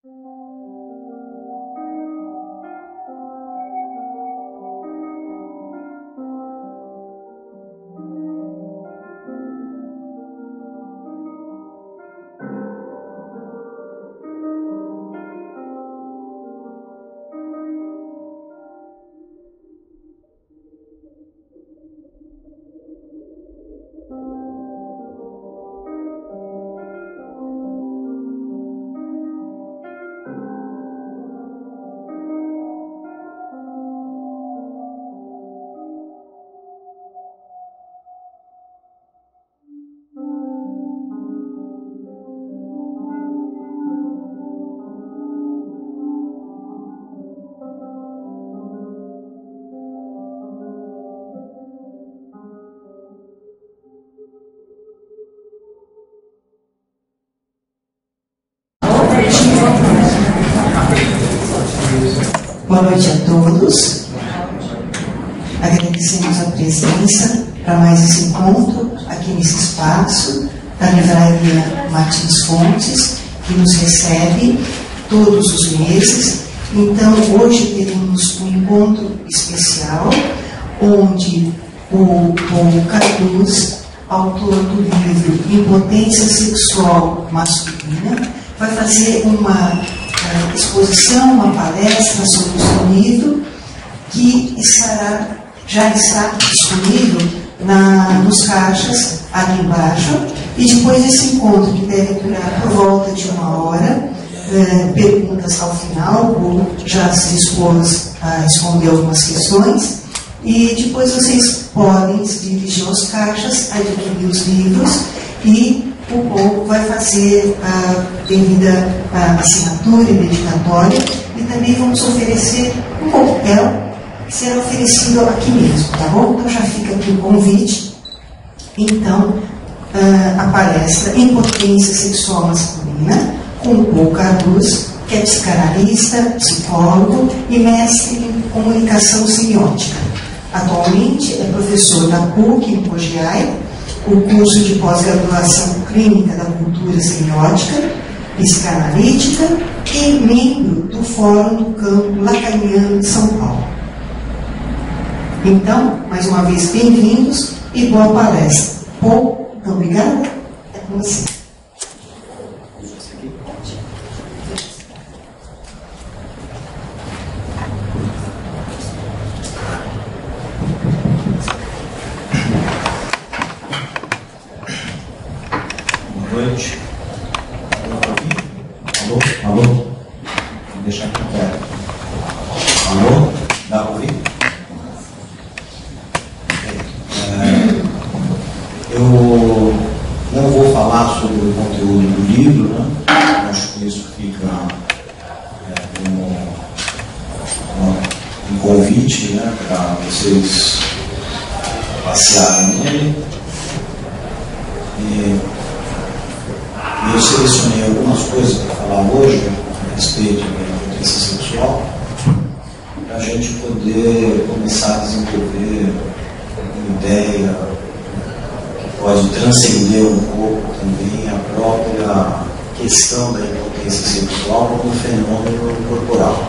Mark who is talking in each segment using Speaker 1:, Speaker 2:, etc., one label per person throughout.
Speaker 1: Boa noite a todos. Agradecemos a presença para mais esse encontro aqui nesse espaço da Livraria Martins Fontes, que nos recebe todos os meses. Então, hoje teremos um encontro especial, onde o Paul Carduz, autor do livro Impotência Sexual Masculina, vai fazer uma exposição, uma palestra sobre o seu livro, que já está disponível nos caixas ali embaixo, e depois desse encontro, que deve durar por volta de 1 hora, perguntas ao final, ou já se dispôs a responder algumas questões, e depois vocês podem se dirigir aos caixas, adquirir os livros, e o Paul vai fazer a devida assinatura e dedicatória, e também vamos oferecer um coquetel que será oferecido aqui mesmo, tá bom? Então já fica aqui o convite. Então, a palestra Impotência Sexual Masculina, com o Paul Carduz, que é psicanalista, psicólogo e mestre em comunicação semiótica. Atualmente é professor da PUC em Cogiai, o curso de pós-graduação clínica da cultura semiótica, psicanalítica, e membro do Fórum do Campo Lacaniano de São Paulo. Então, mais uma vez, bem-vindos e boa palestra. Paul, muito obrigada. É com você.
Speaker 2: Boa noite. Alô? Alô? Vou deixar aqui perto. Alô? Dá para ouvir? Eu não vou falar sobre o conteúdo do livro, né? Eu acho que isso fica um convite, né, para vocês passearem nele. E eu selecionei algumas coisas para falar hoje a respeito da impotência sexual, para a gente poder começar a desenvolver uma ideia que pode transcender um pouco também a própria questão da impotência sexual como fenômeno corporal.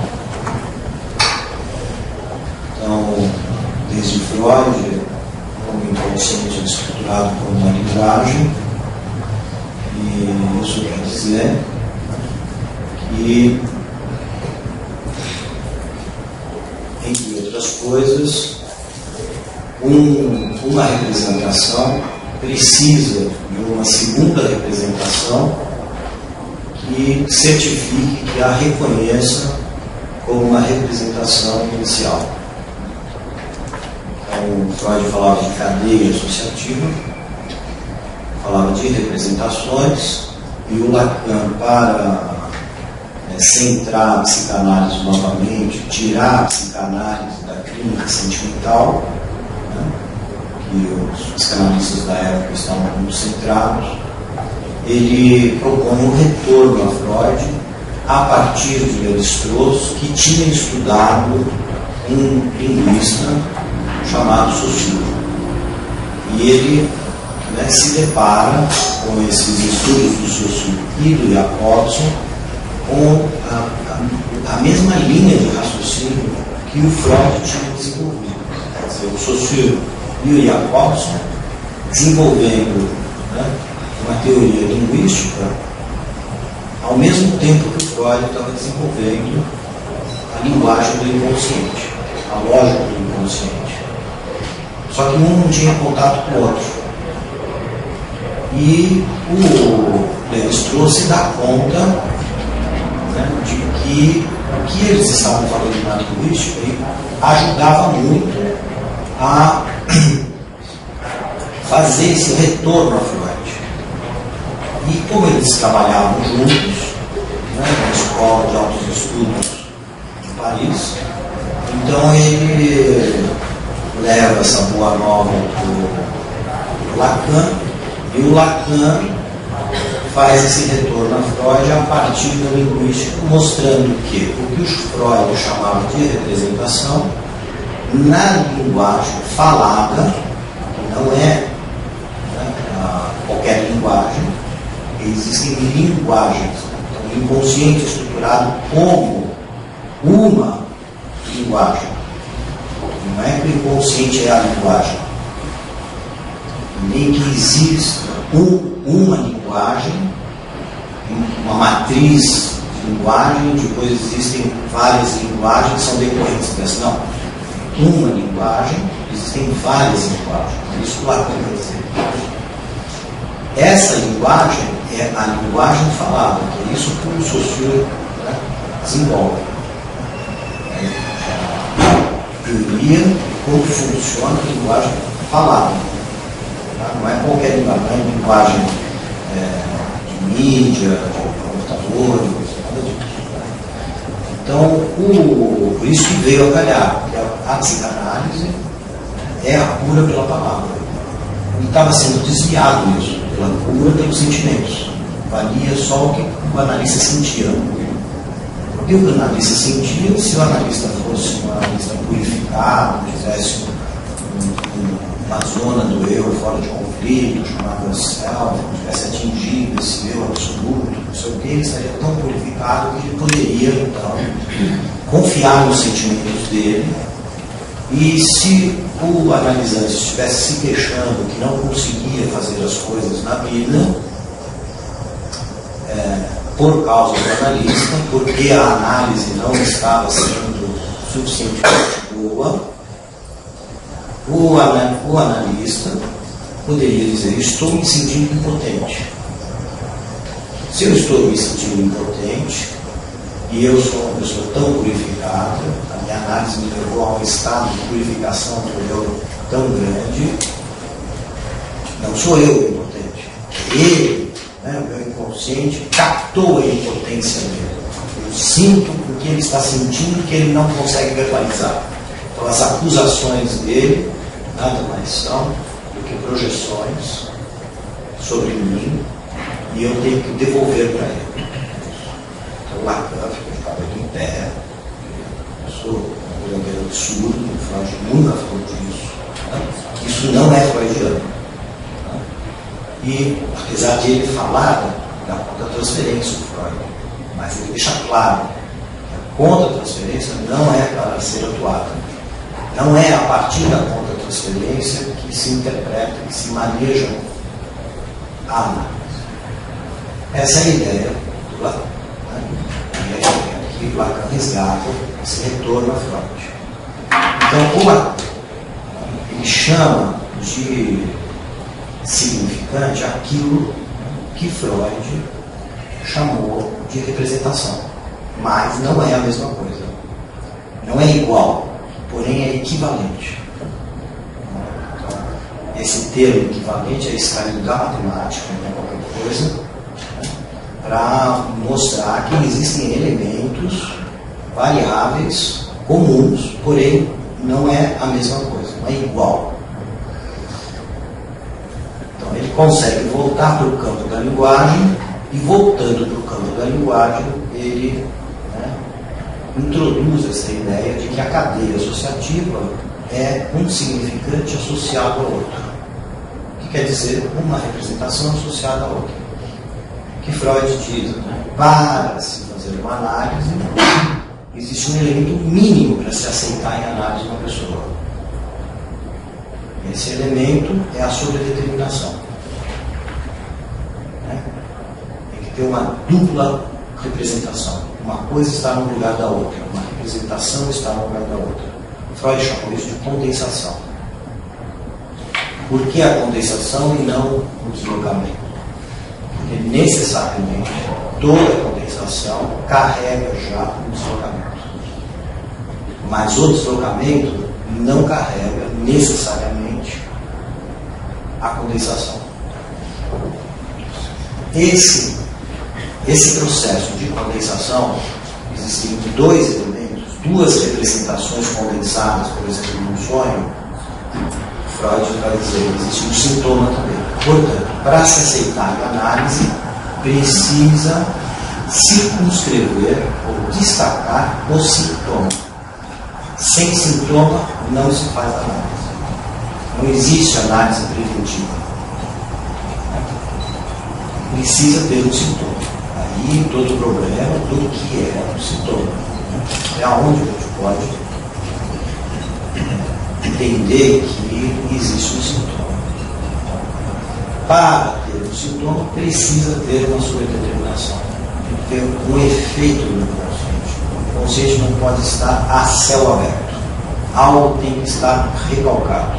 Speaker 2: Então, desde Freud, o inconsciente é estruturado como uma linguagem. E isso quer dizer que, entre outras coisas, uma representação precisa de uma segunda representação que certifique, que a reconheça como uma representação inicial. Então, Freud falava de cadeia associativa, falava de representações, e o Lacan, para centrar a psicanálise novamente, tirar a psicanálise da clínica sentimental, né, que os psicanalistas da época estavam muito centrados, ele propõe um retorno a Freud a partir de Lévi-Strauss, que tinha estudado um linguista chamado Saussure. E ele se depara com esses estudos do Saussure e do Jacobson com a mesma linha de raciocínio que o Freud tinha desenvolvido. Quer dizer, o Saussure e o Jacobson desenvolvendo, né, uma teoria linguística ao mesmo tempo que o Freud estava desenvolvendo a linguagem do inconsciente, a lógica do inconsciente. Só que um não tinha contato com o outro. E o Lévi-Strauss se dá conta, né, de que o que eles estavam falando na linguística ajudava muito a fazer esse retorno a Freud. E como eles trabalhavam juntos, né, na escola de altos estudos de Paris, então ele leva essa boa nova para o Lacan, e o Lacan faz esse retorno a Freud a partir da linguística, mostrando que o que o Freud chamava de representação, na linguagem falada, que não é, né, qualquer linguagem, existem linguagens. Então, o inconsciente é estruturado como uma linguagem. Não é que o inconsciente é a linguagem, nem que exista uma linguagem, uma matriz de linguagem, depois existem várias linguagens que são decorrentes dessa. Não. Uma linguagem, existem várias linguagens. É isso que o Lacan quer dizer. Essa linguagem é a linguagem falada, que é isso que o Saussure, né, desenvolve. Teoria de como funciona a linguagem falada. Não é qualquer linguagem, não é linguagem de mídia, de computador, nada disso. Então, por isso que veio a calhar, porque a psicanálise é a cura pela palavra. E estava sendo desviado isso, pela cura pelos sentimentos. Valia só o que o analista sentia. E o analista sentia, se o analista fosse um analista purificado, fizesse uma zona do eu fora de conflito, chamada self, tivesse atingido esse eu absoluto, não sei o que, ele estaria tão purificado que ele poderia, então, confiar nos sentimentos dele. E se o analisante estivesse se queixando que não conseguia fazer as coisas na vida, por causa do analista, porque a análise não estava sendo suficientemente boa, o analista poderia dizer: estou me sentindo impotente. Se eu estou me sentindo impotente e eu sou uma pessoa tão purificada, a minha análise me levou a um estado de purificação do eu tão grande, não sou eu o impotente, ele, né, o meu inconsciente captou a impotência dele. Eu sinto o que ele está sentindo que ele não consegue verbalizar. Então as acusações dele nada mais são do que projeções sobre mim, e eu tenho que devolver para ele. Então Lacan ficava aqui em pé, eu sou um verdadeiro absurdo, o Freud nunca falou disso. Né? Isso não é freudiano. Né? E apesar de ele falar da transferência do Freud, mas ele deixa claro que a contra-transferência não é para ser atuada. Não é a partir da contra-transferência que se interpreta, que se maneja a análise. Essa é a ideia do Lacan. Né? E é a ideia que o Lacan resgata esse retorno a Freud. Então, o Lacan, ele chama de significante aquilo que Freud chamou de representação. Mas não é a mesma coisa. Não é igual, porém é equivalente. Então, esse termo equivalente é extraído da matemática, não é qualquer coisa, né, para mostrar que existem elementos variáveis comuns, porém não é a mesma coisa, não é igual. Então ele consegue voltar para o campo da linguagem, e voltando para o campo da linguagem, ele, né, introduz essa ideia de que a cadeia associativa é um significante associado ao outro. O que quer dizer uma representação associada a outra. que Freud diz, né? Para se fazer uma análise, existe um elemento mínimo para se aceitar em análise de uma pessoa. Esse elemento é a sobredeterminação. Né? Tem que ter uma dupla representação. Uma coisa está no lugar da outra, uma representação está no lugar da outra. Freud chamou isso de condensação. Por que a condensação e não o deslocamento? Porque necessariamente toda condensação carrega já o deslocamento. Mas o deslocamento não carrega necessariamente a condensação. Esse processo de condensação, existem dois elementos, duas representações condensadas, por exemplo, num sonho. Freud vai dizer que existe um sintoma também. Portanto, para se aceitar a análise, precisa circunscrever ou destacar o sintoma. Sem sintoma, não se faz análise. Não existe análise preventiva. Precisa ter um sintoma. Aí todo o problema do que é o sintoma. É aonde a gente pode entender que existe um sintoma. Para ter um sintoma, precisa ter uma sobredeterminação. Tem que ter um efeito no inconsciente. O inconsciente não pode estar a céu aberto. Algo tem que estar recalcado.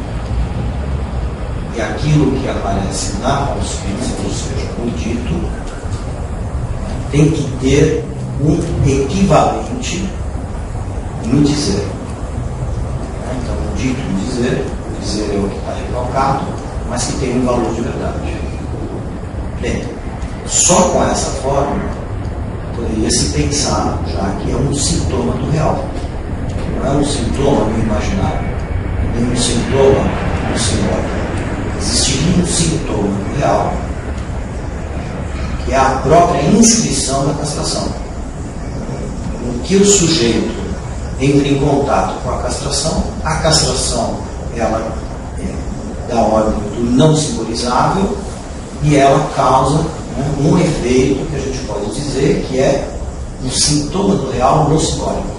Speaker 2: E aquilo que aparece na consciência, ou seja, o dito, tem que ter um equivalente no dizer. Então, o dito e o dizer é o que está recalcado, mas que tem um valor de verdade. Bem, só com essa forma poderia se pensar já que é um sintoma do real. Não é um sintoma do imaginário, nem um sintoma do simbólico. Existiria um sintoma do real, que é a própria inscrição da castração. O que o sujeito entra em contato com a castração ela é da ordem do não simbolizável e ela causa, né, um efeito que a gente pode dizer que é um sintoma do real no simbólico.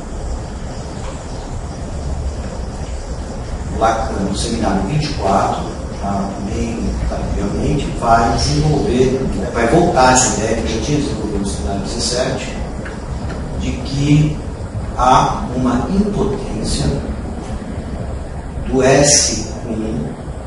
Speaker 2: Lacan, no seminário 24, já bem tardiamente, vai desenvolver, né, vai voltar essa ideia que já tinha desenvolvido no seminário 17, de que há uma impotência do S1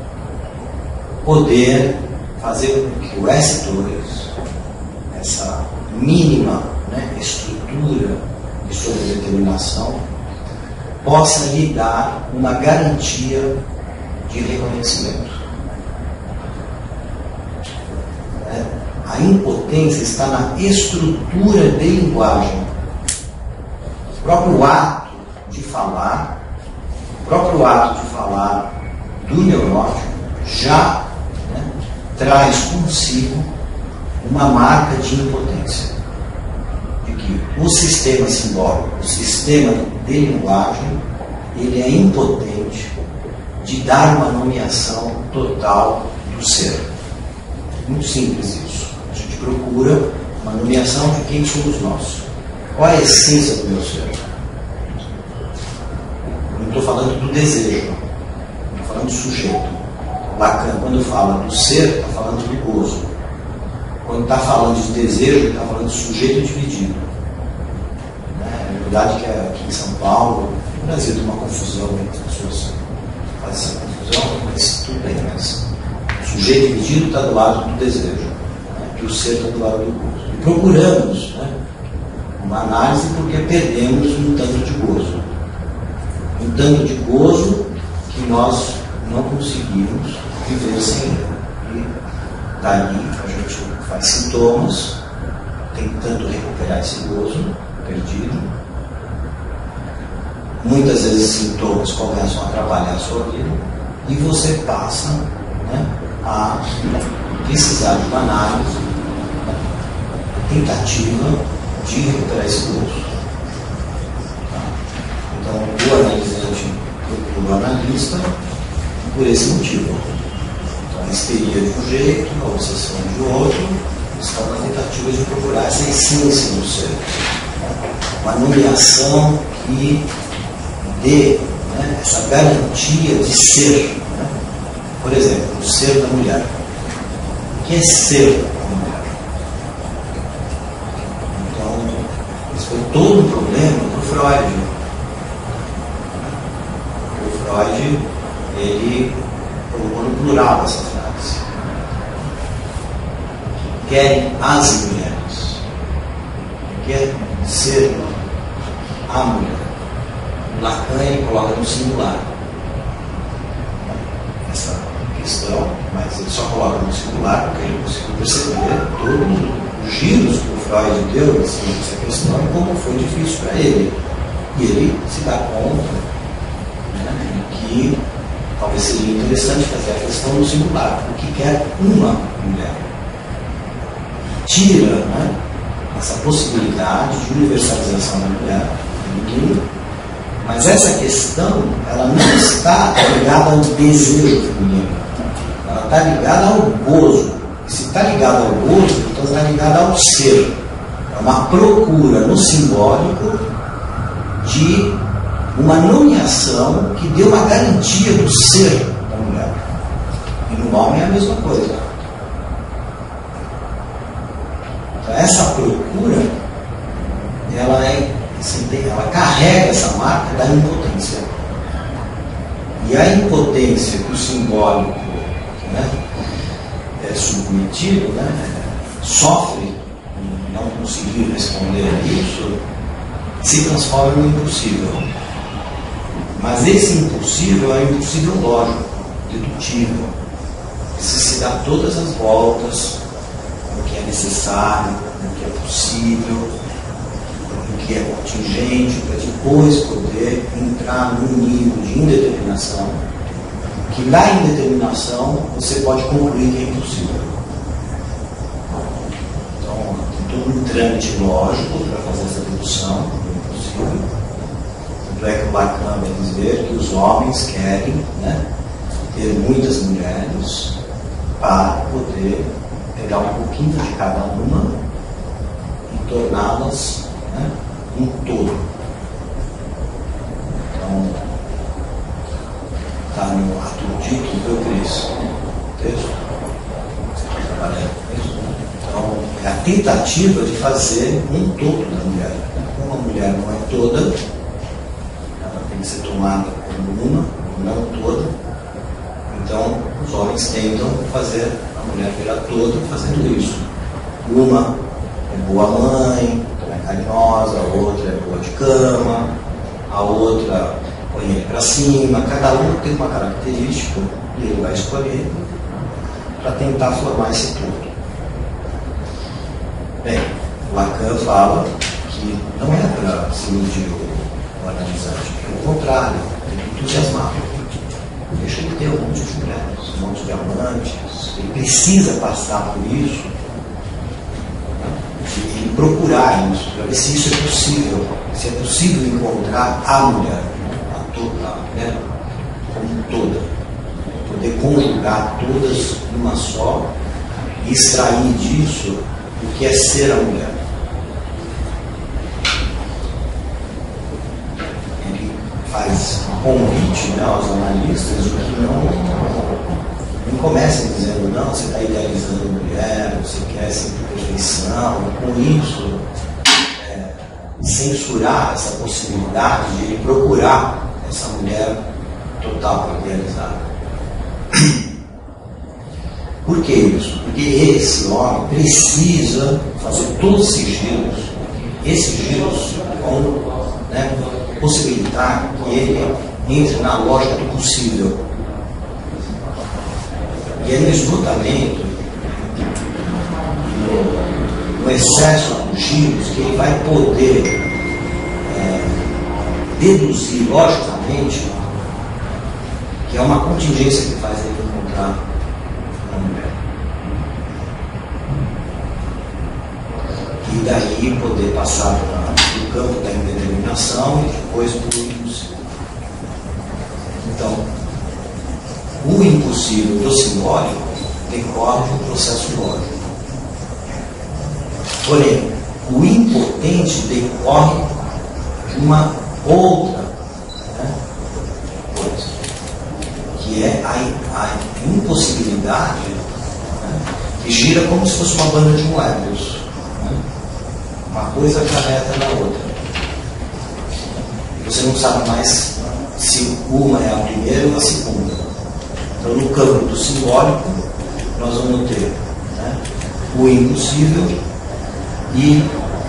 Speaker 2: poder fazer com que o S2, essa mínima, né, estrutura de sobredeterminação, possa lhe dar uma garantia de reconhecimento. A impotência está na estrutura de linguagem. O próprio ato de falar do neurótico já, né, traz consigo uma marca de impotência. De que o sistema simbólico, o sistema de linguagem, ele é impotente de dar uma nomeação total do ser. Muito simples isso. A gente procura uma nomeação de quem somos nós. Qual é a essência do meu ser? Não estou falando do desejo, estou falando do sujeito. Lacan, quando fala do ser, está falando do gozo. Quando está falando de desejo, está falando de sujeito dividido. É verdade que aqui em São Paulo, no Brasil, tem uma confusão entre as pessoas. Faz essa confusão, mas tudo bem. Mas o sujeito dividido está do lado do desejo, né? E o ser está do lado do gozo. E procuramos, né, uma análise porque perdemos um tanto de gozo. Um tanto de gozo que nós não conseguimos viver sem ele. E daí a gente faz sintomas, tentando recuperar esse gozo perdido. Muitas vezes sintomas começam a atrapalhar a sua vida e você passa, né, a precisar de uma análise, tentativa de recuperar esse gozo. Então, o analisante procura o analista por esse motivo. Então, a histeria de um jeito, a obsessão de outro, estão na tentativa de procurar essa essência do ser. Uma nomeação que dê, né, essa garantia de ser. Né? Por exemplo, o ser da mulher. O que é ser da mulher? Então, esse foi todo um problema do Freud. O Freud, ele colocou no plural essa frase. Querem as mulheres. Quer ser a mulher. Lacan, ele coloca no singular essa questão, mas ele só coloca no singular porque ele conseguiu perceber todos os giros que o Freud deu em cima dessa questão e como foi difícil para ele. E ele se dá conta, né, que talvez seria interessante fazer a questão no singular, o que quer uma mulher. Tira, né, essa possibilidade de universalização da mulher feminina, mas essa questão ela não está ligada ao desejo feminino, ela está ligada ao gozo. E se está ligada ao gozo, então está ligada ao ser. É uma procura no simbólico de uma nomeação que dê uma garantia do ser da mulher. E no homem é a mesma coisa. Então essa procura, ela carrega essa marca da impotência. E a impotência que o simbólico, né, é submetido, né, sofre em não conseguir responder a isso, se transforma no impossível. Mas esse impossível é um impossível lógico, dedutivo, que se dá todas as voltas no que é necessário, no que é possível, no que é contingente, para depois poder entrar num nível de indeterminação, que na indeterminação você pode concluir que é impossível. Então, tem todo um trâmite lógico para fazer essa dedução do impossível. Tanto é que o Lacan vai dizer que os homens querem, né, ter muitas mulheres para poder pegar um pouquinho de cada uma e torná-las, né, um todo. Então, está no ato dito do Cristo, texto, então é a tentativa de fazer um todo da mulher. Como a mulher não é toda, ela tem que ser tomada como uma, não toda. Então os homens tentam fazer a mulher virar toda fazendo isso. Uma é boa mãe, é carinhosa, a outra é boa de cama, a outra põe ele para cima, cada um tem uma característica e ele vai escolher para tentar formar esse todo. Bem, Lacan fala que não é para se iludir o analisante, pelo contrário, tem que entusiasmar. Deixa ele ter um monte de mulheres, um monte de amantes, ele precisa passar por isso, e procurar isso, para ver se isso é possível, se é possível encontrar a mulher, né, como toda, poder conjugar todas numa só e extrair disso o que é ser a mulher. Ele faz um convite, né, aos analistas de que não comecem dizendo, não, você está idealizando a mulher, você quer sempre perfeição, e com isso censurar essa possibilidade de ele procurar essa mulher total idealizada. Por que isso? Porque esse homem precisa fazer todos esses giros. Esses giros vão, né, possibilitar que ele entre na lógica do possível. E é no esgotamento, no excesso dos giros, que ele vai poder deduzir logicamente que é uma contingência que faz ele encontrar uma mulher. E daí poder passar do campo da indeterminação e depois para o impossível. Então, o impossível do simbólico decorre de um processo lógico. Porém, o impotente decorre de uma outra, né, coisa, que é a impossibilidade, né, que gira como se fosse uma banda de moedas. Né? Uma coisa acarreta na outra. Você não sabe mais se uma é a primeira ou a segunda. Então, no campo do simbólico, nós vamos ter, né, o impossível e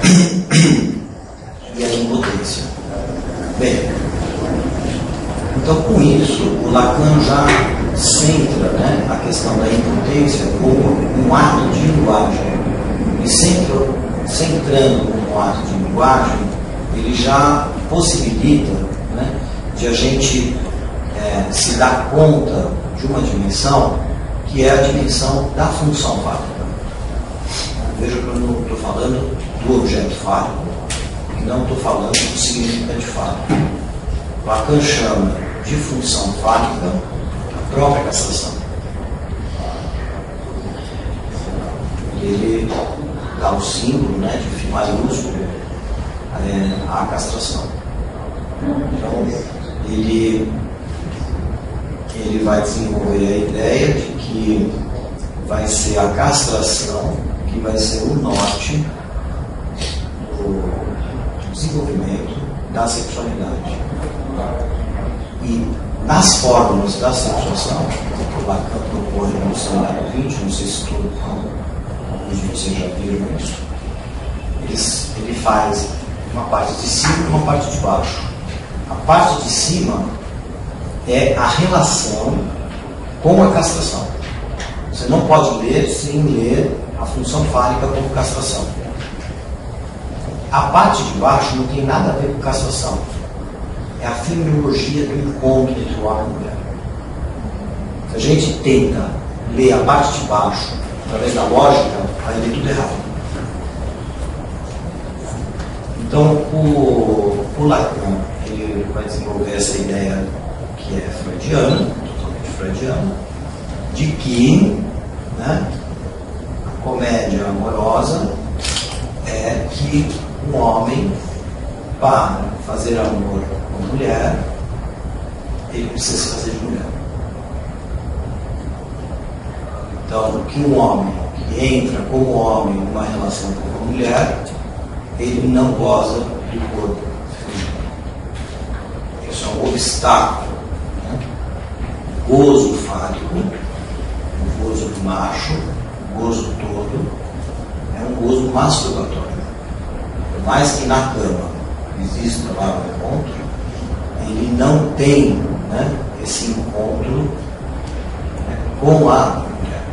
Speaker 2: a impotência. Bem, então com isso, o Lacan já centra, né, a questão da impotência como um ato de linguagem. E centrando como um ato de linguagem, ele já possibilita, né, de a gente se dar conta de uma dimensão que é a dimensão da função fálica. Veja que eu não estou falando do objeto fálico e não estou falando do significante fálico. Lacan chama de função fálica a própria castração. Ele dá o símbolo, né, de Φ maiúsculo à castração. Então, ele vai desenvolver a ideia de que vai ser a castração que vai ser o norte do desenvolvimento da sexualidade. E nas fórmulas da sexuação, que o Lacan propõe no cenário 20, não sei se alguns de vocês já viram isso, ele faz uma parte de cima e uma parte de baixo. A parte de cima é a relação com a castração. Você não pode ler sem ler a função fálica como castração. A parte de baixo não tem nada a ver com castração. É a fenomenologia do encontro entre o homem e a mulher. Se a gente tenta ler a parte de baixo através da lógica, vai ler tudo errado. Então, o Lacan, ele vai desenvolver essa ideia que é freudiana, totalmente freudiana, de que, né, a comédia amorosa é que um homem, para fazer amor com a mulher, ele precisa se fazer de mulher. Então, que um homem que entra como homem numa relação com uma mulher, ele não goza do corpo feminino. Isso é um obstáculo. Né? O gozo fálico, o gozo do macho, o gozo todo, é um gozo masturbatório. Por mais que na cama exista lá o encontro, ele não tem, né, esse encontro, né, com a mulher.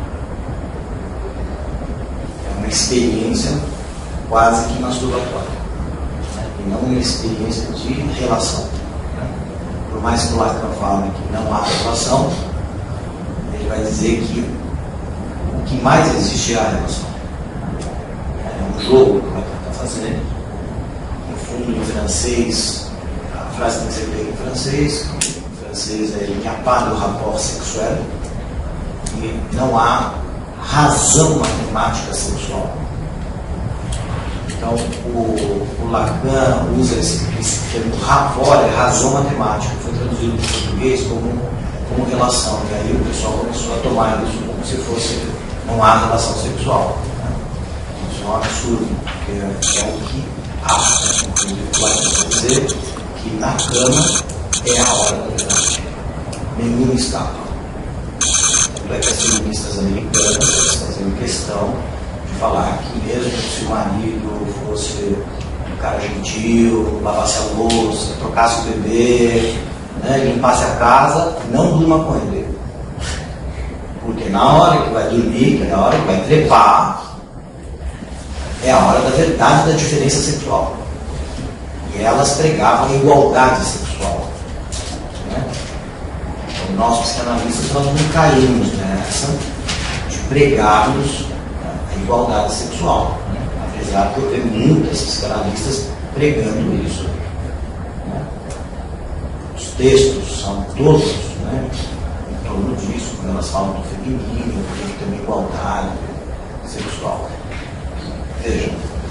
Speaker 2: É uma experiência quase que masturbatória, né, e não uma experiência de relação. Né? Por mais que o Lacan fale que não há relação, ele vai dizer que o que mais existe é a relação. É um jogo que o Lacan está fazendo. No fundo, em francês, a frase tem que ser feita em francês. Em francês é il n'y a pas de rapport sexuel, e não há razão matemática sexual. Então, o Lacan usa esse termo rapport, é razão matemática, foi traduzido para o português como relação. E aí o pessoal começou a tomar isso como se fosse, não há relação sexual. Né? Isso é um absurdo, porque é o que acha, inclusive o Lacan quer dizer que na cama é a hora da verdade. Nenhuma escapa. Tanto é que as feministas americanas fazem questão de falar que mesmo se o marido fosse um cara gentil, lavasse a louça, trocasse o bebê, né, limpasse a casa, não durma com ele. Porque na hora que vai dormir, que é a hora que vai trepar, é a hora da verdade da diferença sexual. E elas pregavam a igualdade sexual. Né? Então, nós psicanalistas, nós não caímos nessa de pregarmos a igualdade sexual. Né? Apesar de eu ver muitas psicanalistas pregando isso. Né? Os textos são todos, né, em torno disso, quando elas falam do feminino, que tem uma igualdade sexual. Vejam,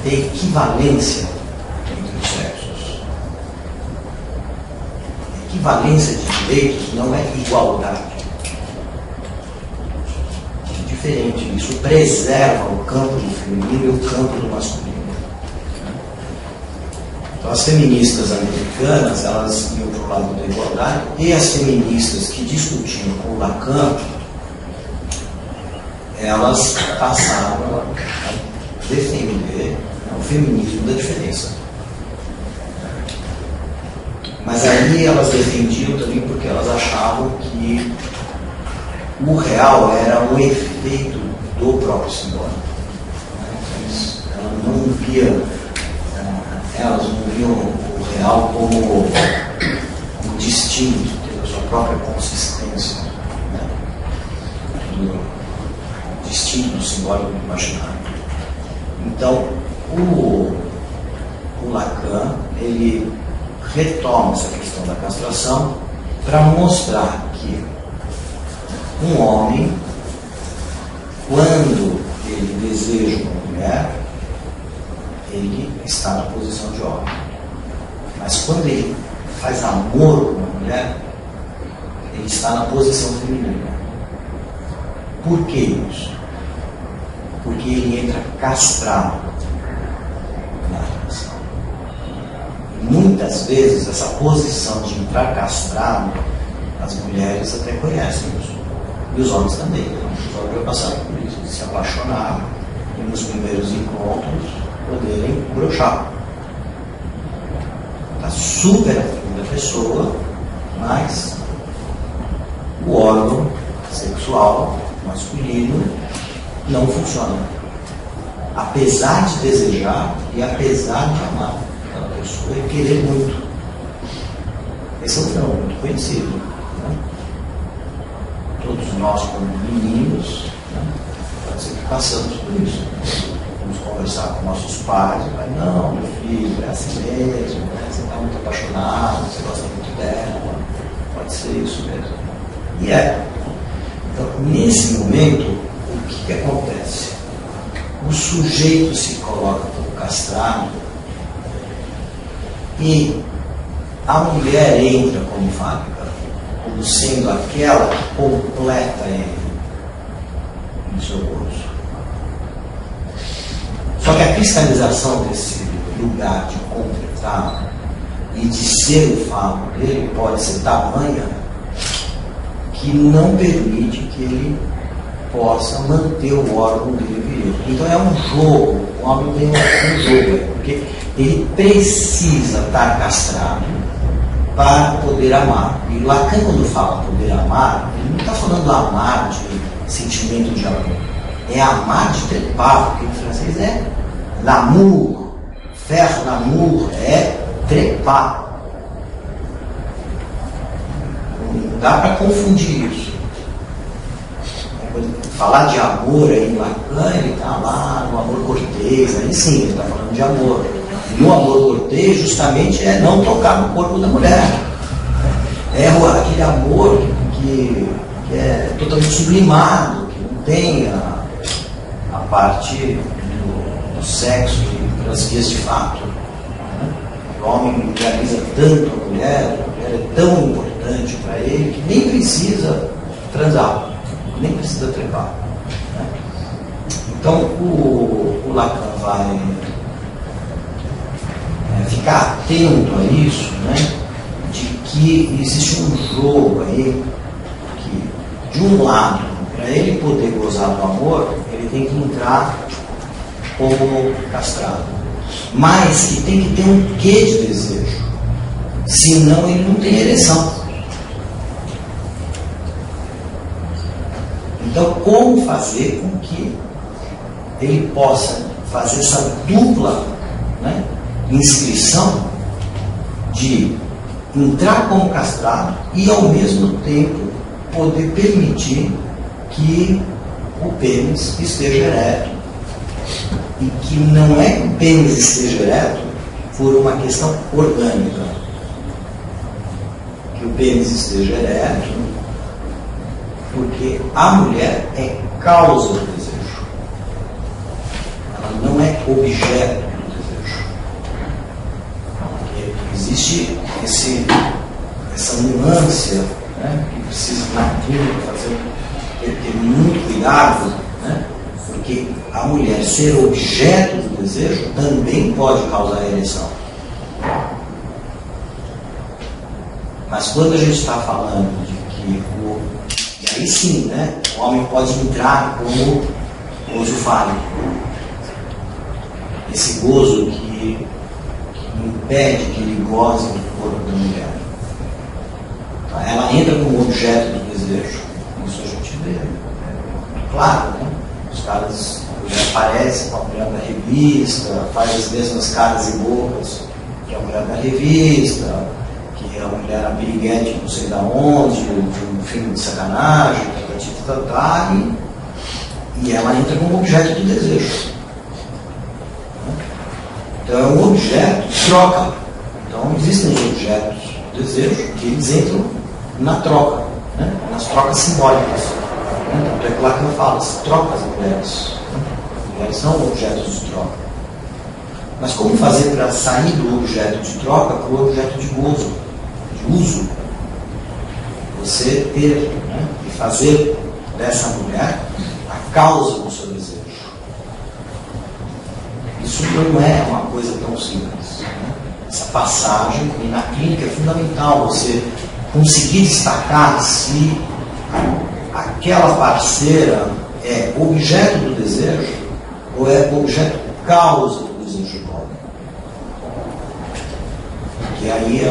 Speaker 2: ter equivalência entre os sexos. Equivalência de direitos não é igualdade. É diferente. Isso preserva o campo do feminino e o campo do masculino. Então, as feministas americanas, elas iam para o lado da igualdade, e as feministas que discutiam com Lacan, elas passaram a defender o feminismo da diferença. Mas aí elas defendiam também porque elas achavam que o real era o efeito do próprio simbólico. Elas não viam o real como distinto, tendo a sua própria consistência, distinto do simbólico do imaginário. Então, o Lacan, ele retoma essa questão da castração para mostrar que um homem, quando ele deseja uma mulher, ele está na posição de homem. Mas quando ele faz amor com uma mulher, ele está na posição feminina. Por que isso? Porque ele entra castrado na relação. E muitas vezes essa posição de entrar castrado, as mulheres até conhecem isso. E os homens também. Os homens já passaram por isso, de se apaixonar e nos primeiros encontros poderem broxar. Está super afim da pessoa, mas o órgão sexual masculino não funciona. Apesar de desejar e apesar de amar aquela pessoa e querer muito. Esse é um fenômeno muito conhecido. Né? Todos nós, como meninos, pode ser que passamos por isso. Vamos conversar com nossos pais, e vai, não, meu filho, é assim mesmo, né? Você está muito apaixonado, você gosta muito dela, pode ser isso mesmo. E é. Então, nesse momento, o que acontece? O sujeito se coloca como castrado e a mulher entra como fábrica, como sendo aquela que completa ele no seu gozo. Só que a cristalização desse lugar de completar e de ser o falo dele pode ser tamanha que não permite que ele possa manter o órgão dele viril. Então é um jogo, o homem tem um jogo, porque ele precisa estar castrado para poder amar. E Lacan, quando fala poder amar, ele não está falando amar de sentimento de amor. É amar de trepar, porque em francês é l'amour, faire l'amour, é trepar. Não dá para confundir isso. Falar de amor aí em Lacan, ele está lá no amor cortês, aí sim, ele está falando de amor. E o amor cortês justamente é não tocar no corpo da mulher. É aquele amor que é totalmente sublimado, que não tem a parte do sexo pelas vias de fato. O homem realiza tanto a mulher é tão importante para ele que nem precisa transar, nem precisa trepar. Né? Então o Lacan vai ficar atento a isso, né? De que existe um jogo aí que, de um lado, para ele poder gozar do amor, ele tem que entrar como castrado, mas que tem que ter um quê de desejo, senão ele não tem ereção. Então, como fazer com que ele possa fazer essa dupla, né, inscrição de entrar como castrado e, ao mesmo tempo, poder permitir que o pênis esteja ereto. E que não é que o pênis esteja ereto por uma questão orgânica. Que o pênis esteja ereto porque a mulher é causa do desejo. Ela não é objeto do desejo. Porque existe essa nuance, né, que precisa na clínica ter muito cuidado, né, porque a mulher ser objeto do desejo também pode causar ereção. Mas quando a gente está falando de que e aí sim, né, o homem pode entrar como gozo fálico. Esse gozo que impede que ele goze do corpo da mulher. Então, ela entra como objeto do desejo. Isso a gente vê. Claro, né? Os caras, a mulher aparece com a mulher da revista, faz as mesmas caras e bocas que a mulher da revista, que a mulher a piriguete não sei da onde, de um filme de sacanagem, e ela entra como objeto do desejo. Então é um objeto de troca. Então existem os objetos do desejo que eles entram na troca, né? Nas trocas simbólicas. Tanto é que lá que eu falo, as trocas as mulheres. As mulheres são objetos de troca. Mas como fazer para sair do objeto de troca para o objeto de gozo, de uso? Você ter, né, e fazer dessa mulher a causa do seu desejo. Isso não é uma coisa tão simples, né? Essa passagem, e na clínica é fundamental você conseguir destacar se aquela parceira é objeto do desejo ou é objeto causa do desejo do homem. Porque aí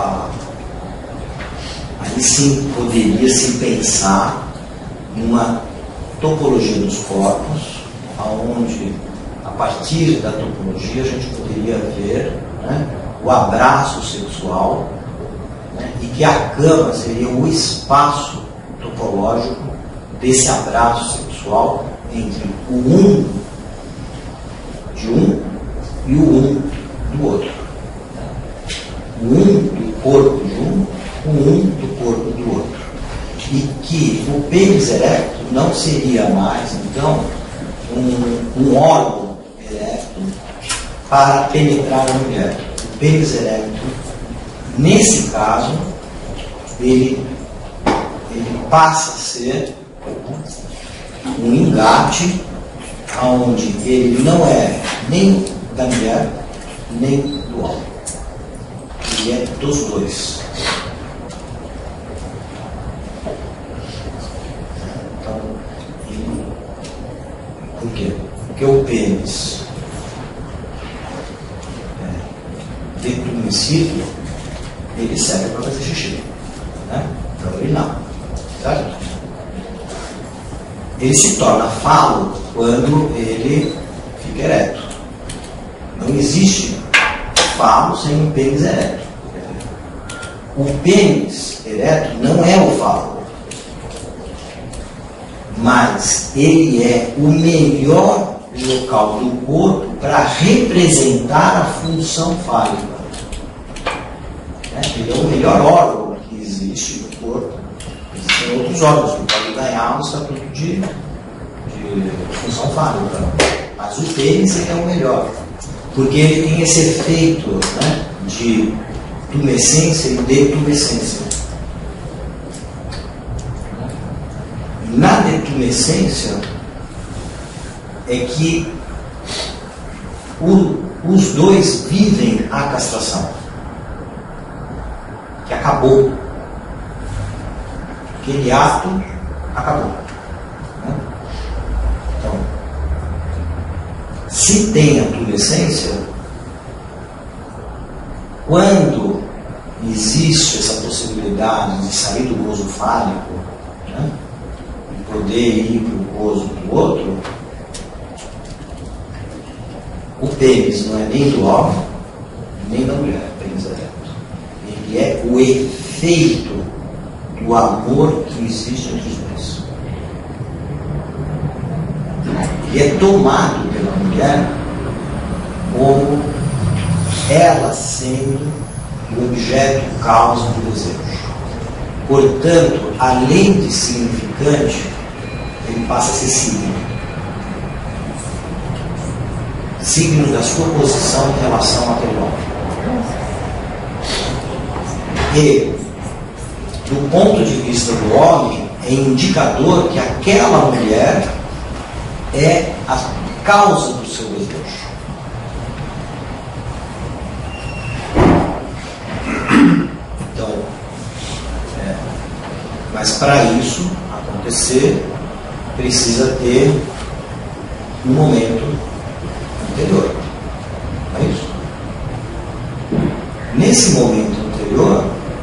Speaker 2: aí sim poderia se pensar numa topologia dos corpos, onde a partir da topologia a gente poderia ver, né, o abraço sexual, né, e que a cama seria o espaço topológico desse abraço sexual entre o um de um e o um do outro. O um do corpo de um, o um do corpo do outro. E que o pênis erecto não seria mais, então, um órgão erecto para penetrar a mulher. O pênis erecto, nesse caso, ele passa a ser um engate onde ele não é nem da mulher, nem do homem. Ele é dos dois. Então, por quê? Porque o pênis, dentro do município, ele serve para fazer xixi, né? Para urinar, certo? Ele se torna falo quando ele fica ereto. Não existe falo sem um pênis ereto. O pênis ereto não é o falo, mas ele é o melhor local do corpo para representar a função fálica. Ele é o melhor órgão que existe no corpo. Existem outros órgãos que podem ganhar um estatuto de função fálica, mas o pênis é o melhor, porque ele tem esse efeito, né, de tumescência e detumescência. Na detumescência é que os dois vivem a castração, que acabou. Aquele ato acabou. Então, se tem a tumescência, quando existe essa possibilidade de sair do gozo fálico, né, e poder ir para o gozo do outro, o pênis não é nem do homem, nem da mulher, o pênis ereto. Ele é o efeito do amor que existe entre os dois. Ele é tomado pela mulher como ela sendo o objeto causa do desejo. Portanto, além de significante, ele passa a ser signo. signo da sua posição em relação àquele homem. E, do ponto de vista do homem, é indicador que aquela mulher é a causa do seu desejo. Então, mas para isso acontecer, precisa ter um momento anterior. Não é isso? Nesse momento anterior,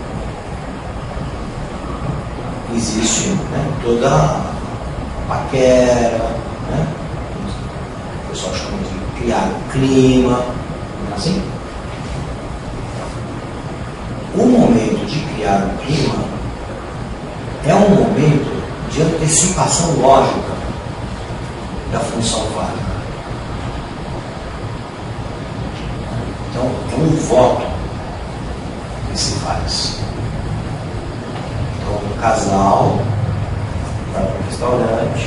Speaker 2: existe, né, toda a paquera, né? O pessoal chama de criar o clima, não é assim? O momento de criar o clima é um momento de antecipação lógica da função válida. Então, é um voto que se faz. Então, um casal vai para um restaurante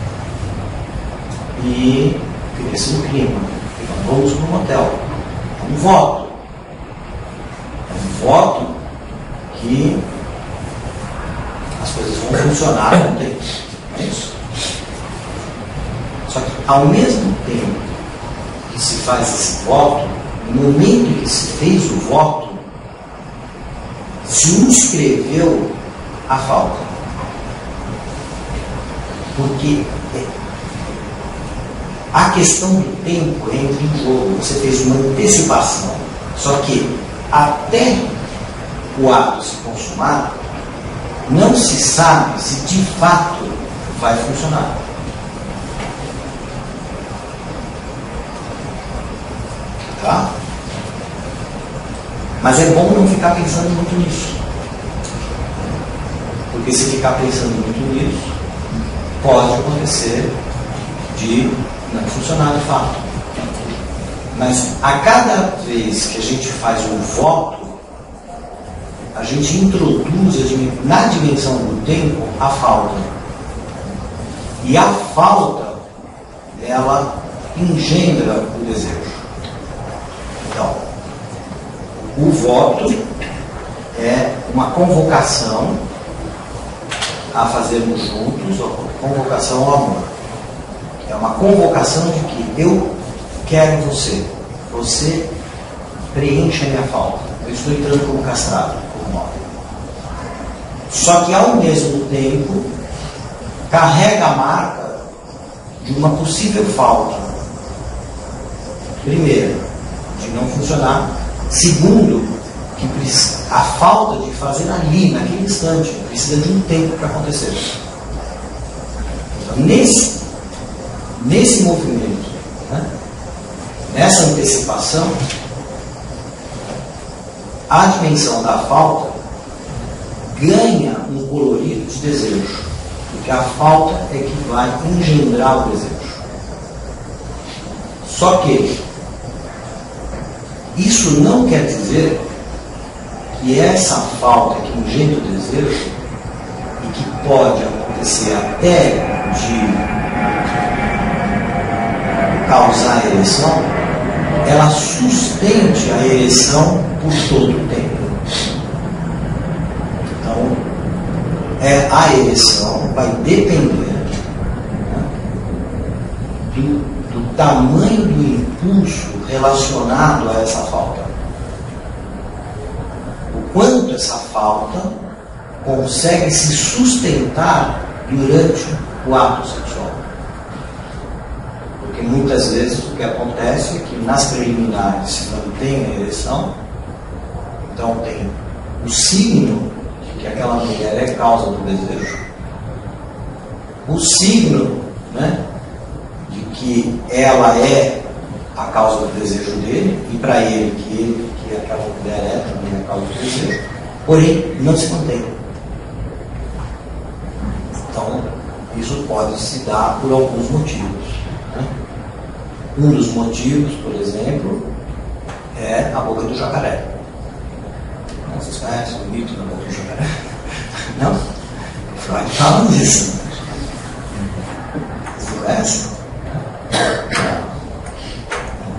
Speaker 2: e cria-se um clima. Então, vamos para um motel. É um voto. É um voto que as coisas vão funcionar com o tempo. É isso. Só que, ao mesmo tempo que se faz esse voto, no momento em que se fez o voto, se inscreveu a falta. Porque a questão do tempo entra em jogo. Você fez uma antecipação. Só que até o ato se consumar, não se sabe se de fato vai funcionar. Tá? Mas é bom não ficar pensando muito nisso. Porque se ficar pensando muito nisso, pode acontecer de não funcionar de fato. Mas a cada vez que a gente faz um voto, a gente introduz na dimensão do tempo a falta. E a falta, ela engendra o desejo. Então, o voto é uma convocação a fazermos juntos, a convocação ao amor. É uma convocação de que eu quero você. Você preenche a minha falta. Eu estou entrando como castrado, como homem. Só que ao mesmo tempo carrega a marca de uma possível falta. Primeiro, de não funcionar. Segundo, que a falta de fazer ali, naquele instante, precisa de um tempo para acontecer. Então, nesse movimento, né, nessa antecipação, a dimensão da falta ganha um colorido de desejo, porque a falta é que vai engendrar o desejo. Só que isso não quer dizer que essa falta que engendra o desejo, e que pode acontecer até de causar a ereção, ela sustente a ereção por todo o tempo. Então, a ereção vai depender, né, do tamanho do impulso relacionado a essa falta. O quanto essa falta consegue se sustentar durante o ato sexual. Porque muitas vezes o que acontece é que nas preliminares se mantém a ereção, então tem o signo de que aquela mulher é causa do desejo, o signo, né, de que ela é a causa do desejo dele, e para ele que aquela mulher é também a causa do desejo, porém não se mantém. Então, isso pode se dar por alguns motivos, né? Um dos motivos, por exemplo, é a boca do jacaré. Vocês conhecem o mito da boca do jacaré? Não? Freud fala disso. Vocês conhecem?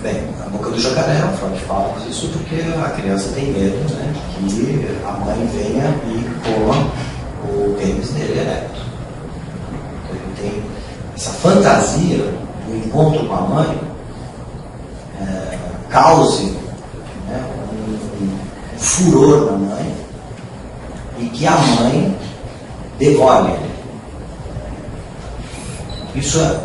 Speaker 2: Bem, a boca do jacaré, o Freud fala disso porque a criança tem medo, né, que a mãe venha e coma o pênis dele ereto. Então ele tem essa fantasia do encontro com a mãe, cause, né, um furor na mãe e que a mãe devore ele. Isso é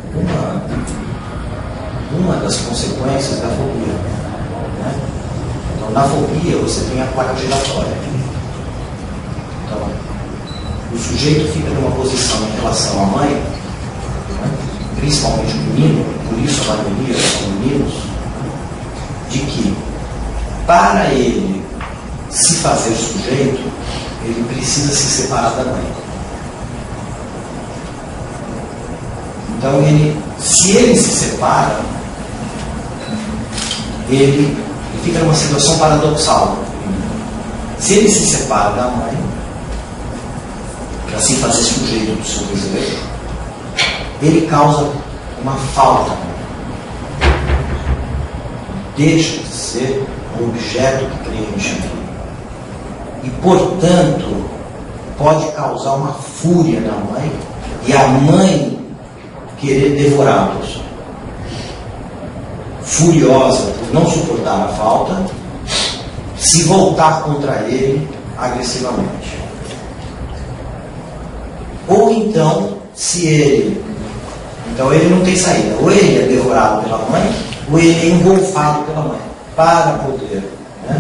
Speaker 2: uma das consequências da fobia, né? Então, na fobia, você tem a placa giratória. Então, o sujeito fica numa posição em relação à mãe, né? Principalmente o menino, por isso a maioria são meninos, de que, para ele se fazer sujeito, ele precisa se separar da mãe. Então, se ele se separa, ele fica numa situação paradoxal. Se ele se separa da mãe, para se fazer sujeito do seu desejo, ele causa uma falta. Deixa de ser o objeto que preenche aquilo. E, portanto, pode causar uma fúria na mãe e a mãe querer devorá-los. Furiosa por não suportar a falta, se voltar contra ele agressivamente. Ou então, então ele não tem saída. Ou ele é devorado pela mãe, ou ele é engolfado pela mãe, para poder, né,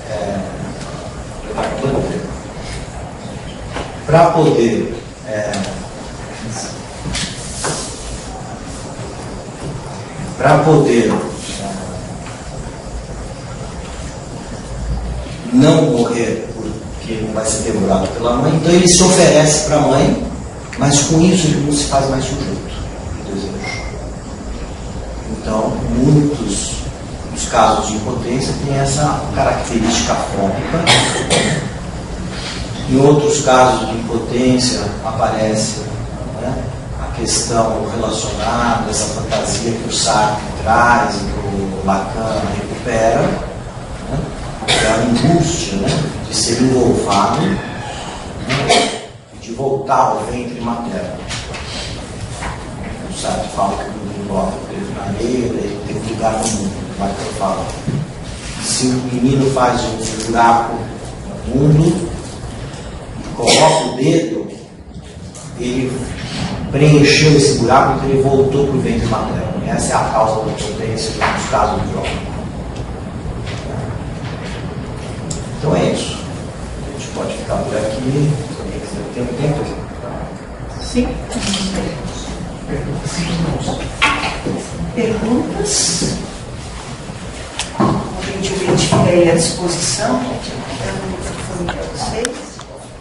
Speaker 2: não morrer porque não vai ser devorado pela mãe, então ele se oferece para a mãe, mas com isso ele não se faz mais sujeito do desejo. Então, muitos dos casos de impotência têm essa característica fóbica. Em outros casos de impotência aparece, né, a questão relacionada, essa fantasia que o Sartre traz e que o Lacan recupera, né, que é a angústia, né, de ser engolfado, né, e de voltar ao ventre materno. O Sartre fala que o mundo engolfa preso na areia, daí tem um lugar no mundo. O Lacan fala: se o menino faz um buraco no mundo, coloca o dedo, ele preencheu esse buraco, então ele voltou para o ventre materno. E essa é a causa da impotência nos casos de jovem. Então é isso. A gente pode ficar por aqui. Se alguém quiser ter um tempo.
Speaker 1: Sim. Perguntas? A gente fica aí à disposição. Eu não microfone para vocês.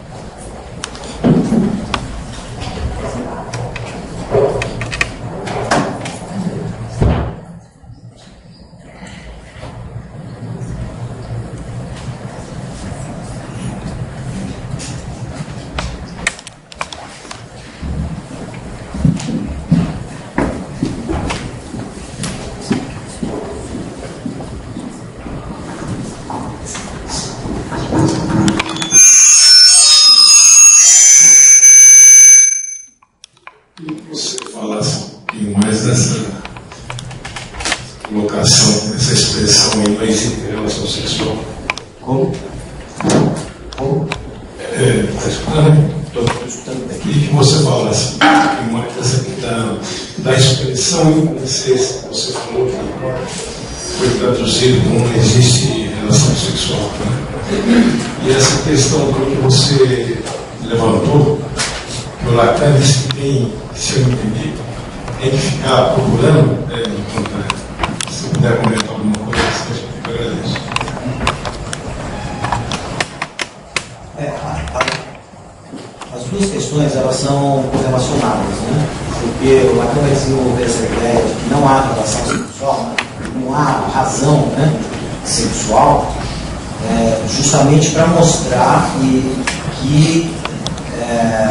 Speaker 3: Você falou que foi traduzido como não existe relação sexual, né? E essa questão que você levantou, que o Lacan disse que tem, se eu não entendi, tem que ficar procurando encontrar. Se puder comentar alguma coisa, eu agradeço.
Speaker 2: As duas questões, elas são correlacionadas, né? Porque o Lacan vai desenvolver essa ideia de que não há relação sexual, não há razão, né, sexual, justamente para mostrar que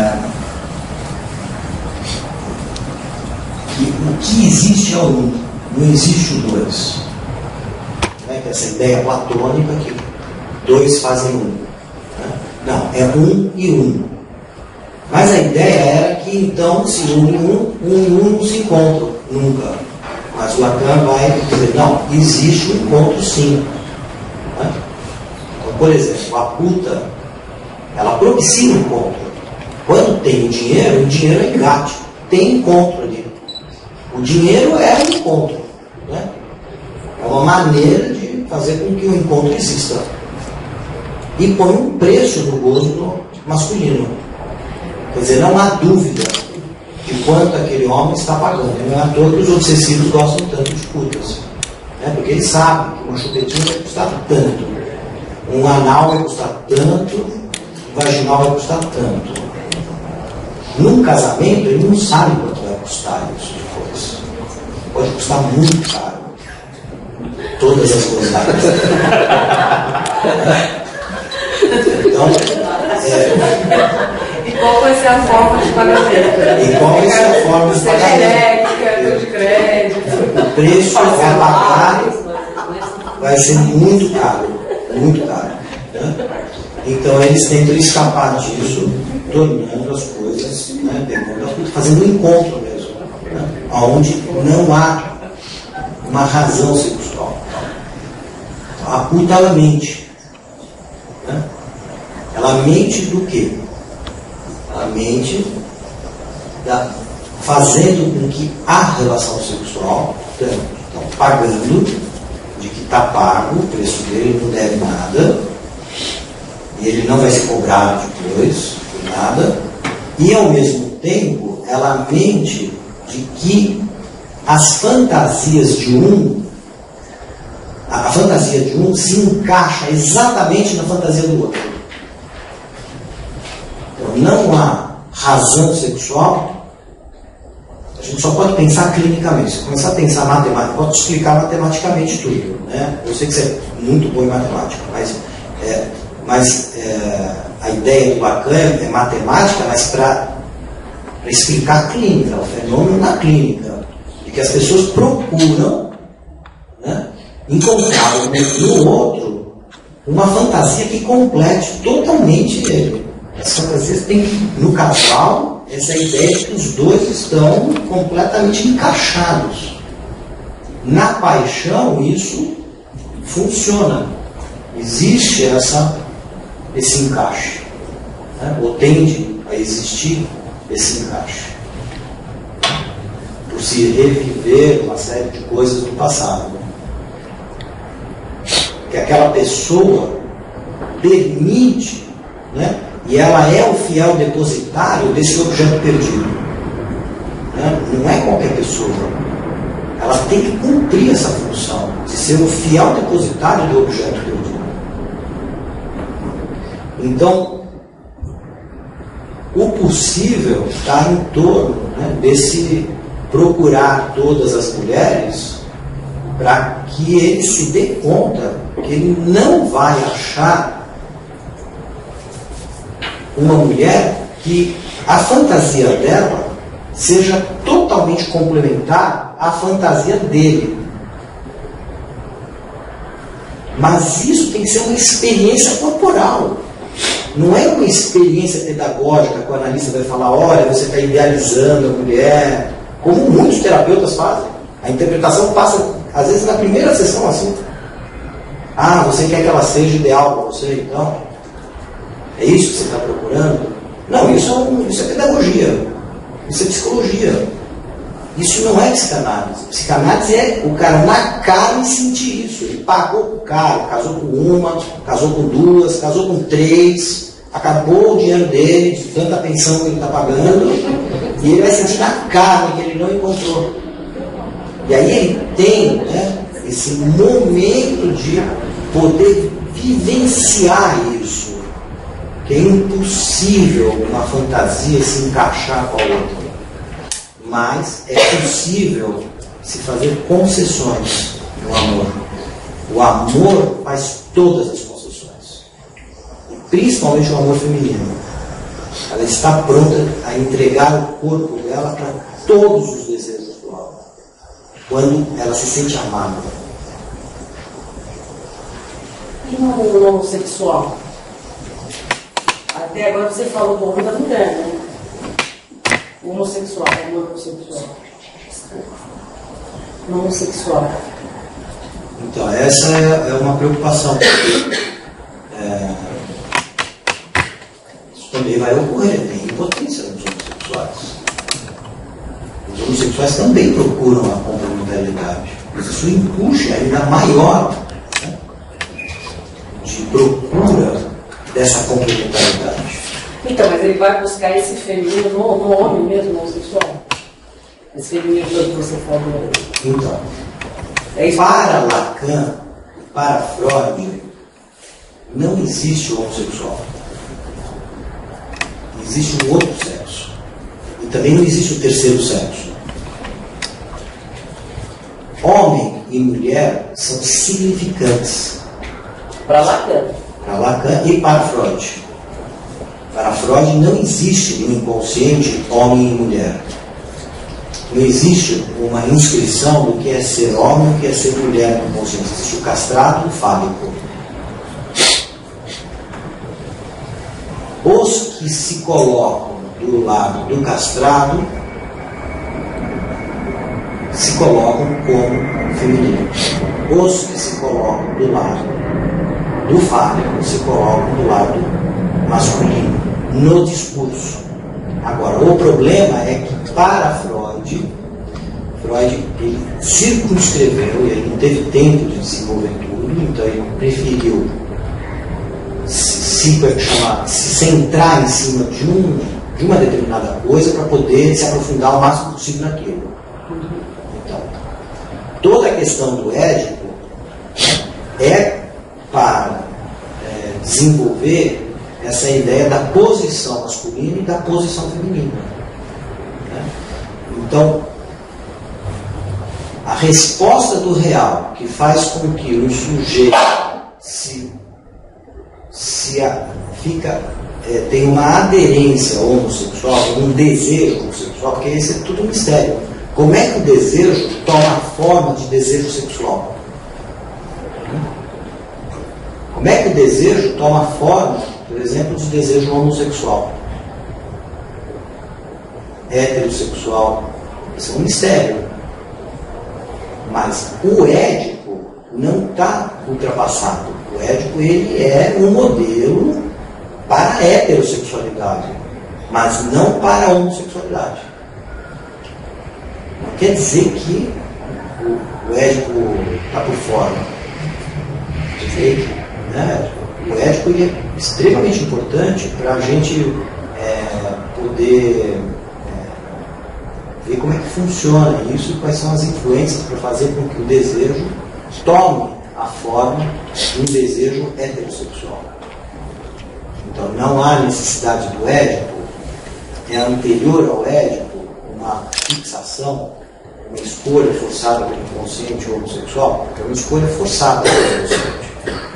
Speaker 2: o que existe é o único. não existe o dois. Né? Essa ideia platônica que dois fazem um. Né? Não, é um e um. Mas a ideia era que então, se um e um não se encontram nunca. Mas o Lacan vai dizer, não, existe um encontro sim. Né? Então, por exemplo, a puta, ela propicia um encontro. Quando tem o dinheiro é engate. Tem encontro ali. O dinheiro é um encontro. Né? É uma maneira de fazer com que o encontro exista. E põe um preço no gozo masculino. Quer dizer, não há dúvida de quanto aquele homem está pagando. Não é à toa que os obsessivos gostam tanto de putas. Né? Porque eles sabem que uma chupetinha vai custar tanto. Um anal vai custar tanto. Um vaginal vai custar tanto. Num casamento, ele não sabe quanto vai custar isso depois. Pode custar muito caro. Todas as coisas. Então,
Speaker 4: e qual vai ser a forma de pagamento?
Speaker 2: E qual vai ser a forma de pagamento?
Speaker 4: Cartão de crédito.
Speaker 2: O preço a pagar vai ser muito caro. Muito caro. Né? Então, eles tentam escapar disso, tornando as coisas, né, fazendo um encontro mesmo, né, onde não há uma razão sexual. A puta, ela mente. Né? Ela mente do quê? Ela mente fazendo com que a relação sexual, então, pagando, de que está pago, o preço dele não deve nada, e ele não vai ser cobrado depois, por nada, e ao mesmo tempo ela mente de que as fantasias de a fantasia de um se encaixa exatamente na fantasia do outro. Então não há razão sexual, a gente só pode pensar clinicamente. Se começar a pensar matemática, pode explicar matematicamente tudo. Né? Eu sei que você é muito bom em matemática, mas a ideia do Lacan é matemática, mas para explicar a clínica, o fenômeno na clínica, de que as pessoas procuram, né, encontrar no outro uma fantasia que complete totalmente ele. As fantasias têm, no casal, essa ideia de que os dois estão completamente encaixados. Na paixão, isso funciona. Existe esse encaixe, né? Ou tende a existir esse encaixe, por se reviver uma série de coisas do passado, que aquela pessoa permite, né? E ela é o fiel depositário desse objeto perdido, né? Não é qualquer pessoa, ela tem que cumprir essa função de ser o fiel depositário do objeto perdido. Então, o possível está em torno, né, desse procurar todas as mulheres para que ele se dê conta que ele não vai achar uma mulher que a fantasia dela seja totalmente complementar à fantasia dele. Mas isso tem que ser uma experiência corporal. Não é uma experiência pedagógica que o analista vai falar, olha, você está idealizando a mulher, como muitos terapeutas fazem. A interpretação passa, às vezes, na primeira sessão assim. Ah, você quer que ela seja ideal para você, então? É isso que você está procurando? Não, isso é pedagogia. Isso é psicologia. Isso não é psicanálise. Psicanálise é o cara na cara e sentir isso. Ele pagou com o cara, casou com uma, casou com duas, casou com três, acabou o dinheiro dele, de tanta pensão que ele está pagando, e ele vai sentir na cara que ele não encontrou. E aí ele tem, né, esse momento de poder vivenciar isso, que é impossível uma fantasia se encaixar com a outra. Mas é possível se fazer concessões no amor. O amor faz todas as concessões. E principalmente o amor feminino. Ela está pronta a entregar o corpo dela para todos os desejos do amor. quando ela se sente amada.
Speaker 5: E no homossexual? Até agora você falou do homem e da mulher, né? O homossexual, o homossexual. No homossexual.
Speaker 2: Então, essa é uma preocupação. Isso também vai ocorrer, tem impotência nos homossexuais. Os homossexuais também procuram a complementaridade. Isso empuxa ainda maior, né, de procura dessa complementaridade.
Speaker 5: Então, mas ele vai buscar esse feminino no homem mesmo, no homossexual? Esse feminino todo que você falou.
Speaker 2: Então,
Speaker 5: É isso.
Speaker 2: para Lacan, para Freud, não existe o homossexual. Existe um outro sexo. E também não existe o terceiro sexo. Homem e mulher são significantes.
Speaker 5: Para Lacan.
Speaker 2: Para Lacan e para Freud. Para Freud não existe no inconsciente homem e mulher. Não existe uma inscrição do que é ser homem e do que é ser mulher no inconsciente. Existe o castrado e o fálico. Os que se colocam do lado do castrado se colocam como feminino. Os que se colocam do lado do fálico se colocam do lado masculino no discurso. Agora, o problema é que para Freud ele circunscreveu, ele não teve tempo de desenvolver tudo, então ele preferiu se centrar em cima de uma determinada coisa para poder se aprofundar o máximo possível naquilo. Então, toda a questão do Édipo é para desenvolver essa ideia da posição masculina e da posição feminina. Né? Então, a resposta do real que faz com que o sujeito tem uma aderência homossexual, um desejo homossexual, porque esse é tudo um mistério. Como é que o desejo toma forma de desejo sexual? Como é que o desejo toma forma, por exemplo, de desejo homossexual? Heterossexual? Isso é um mistério. Mas o Édipo não está ultrapassado. O Édipo ele é um modelo para a heterossexualidade, mas não para a homossexualidade. Não quer dizer que o Édipo está por fora. Quer dizer que, né, o Édipo ele é extremamente importante para a gente poder ver como é que funciona isso e quais são as influências para fazer com que o desejo tome a forma de um desejo heterossexual. Então não há necessidade do Édipo, é anterior ao Édipo uma fixação, uma escolha forçada pelo inconsciente homossexual, é uma escolha forçada pelo inconsciente.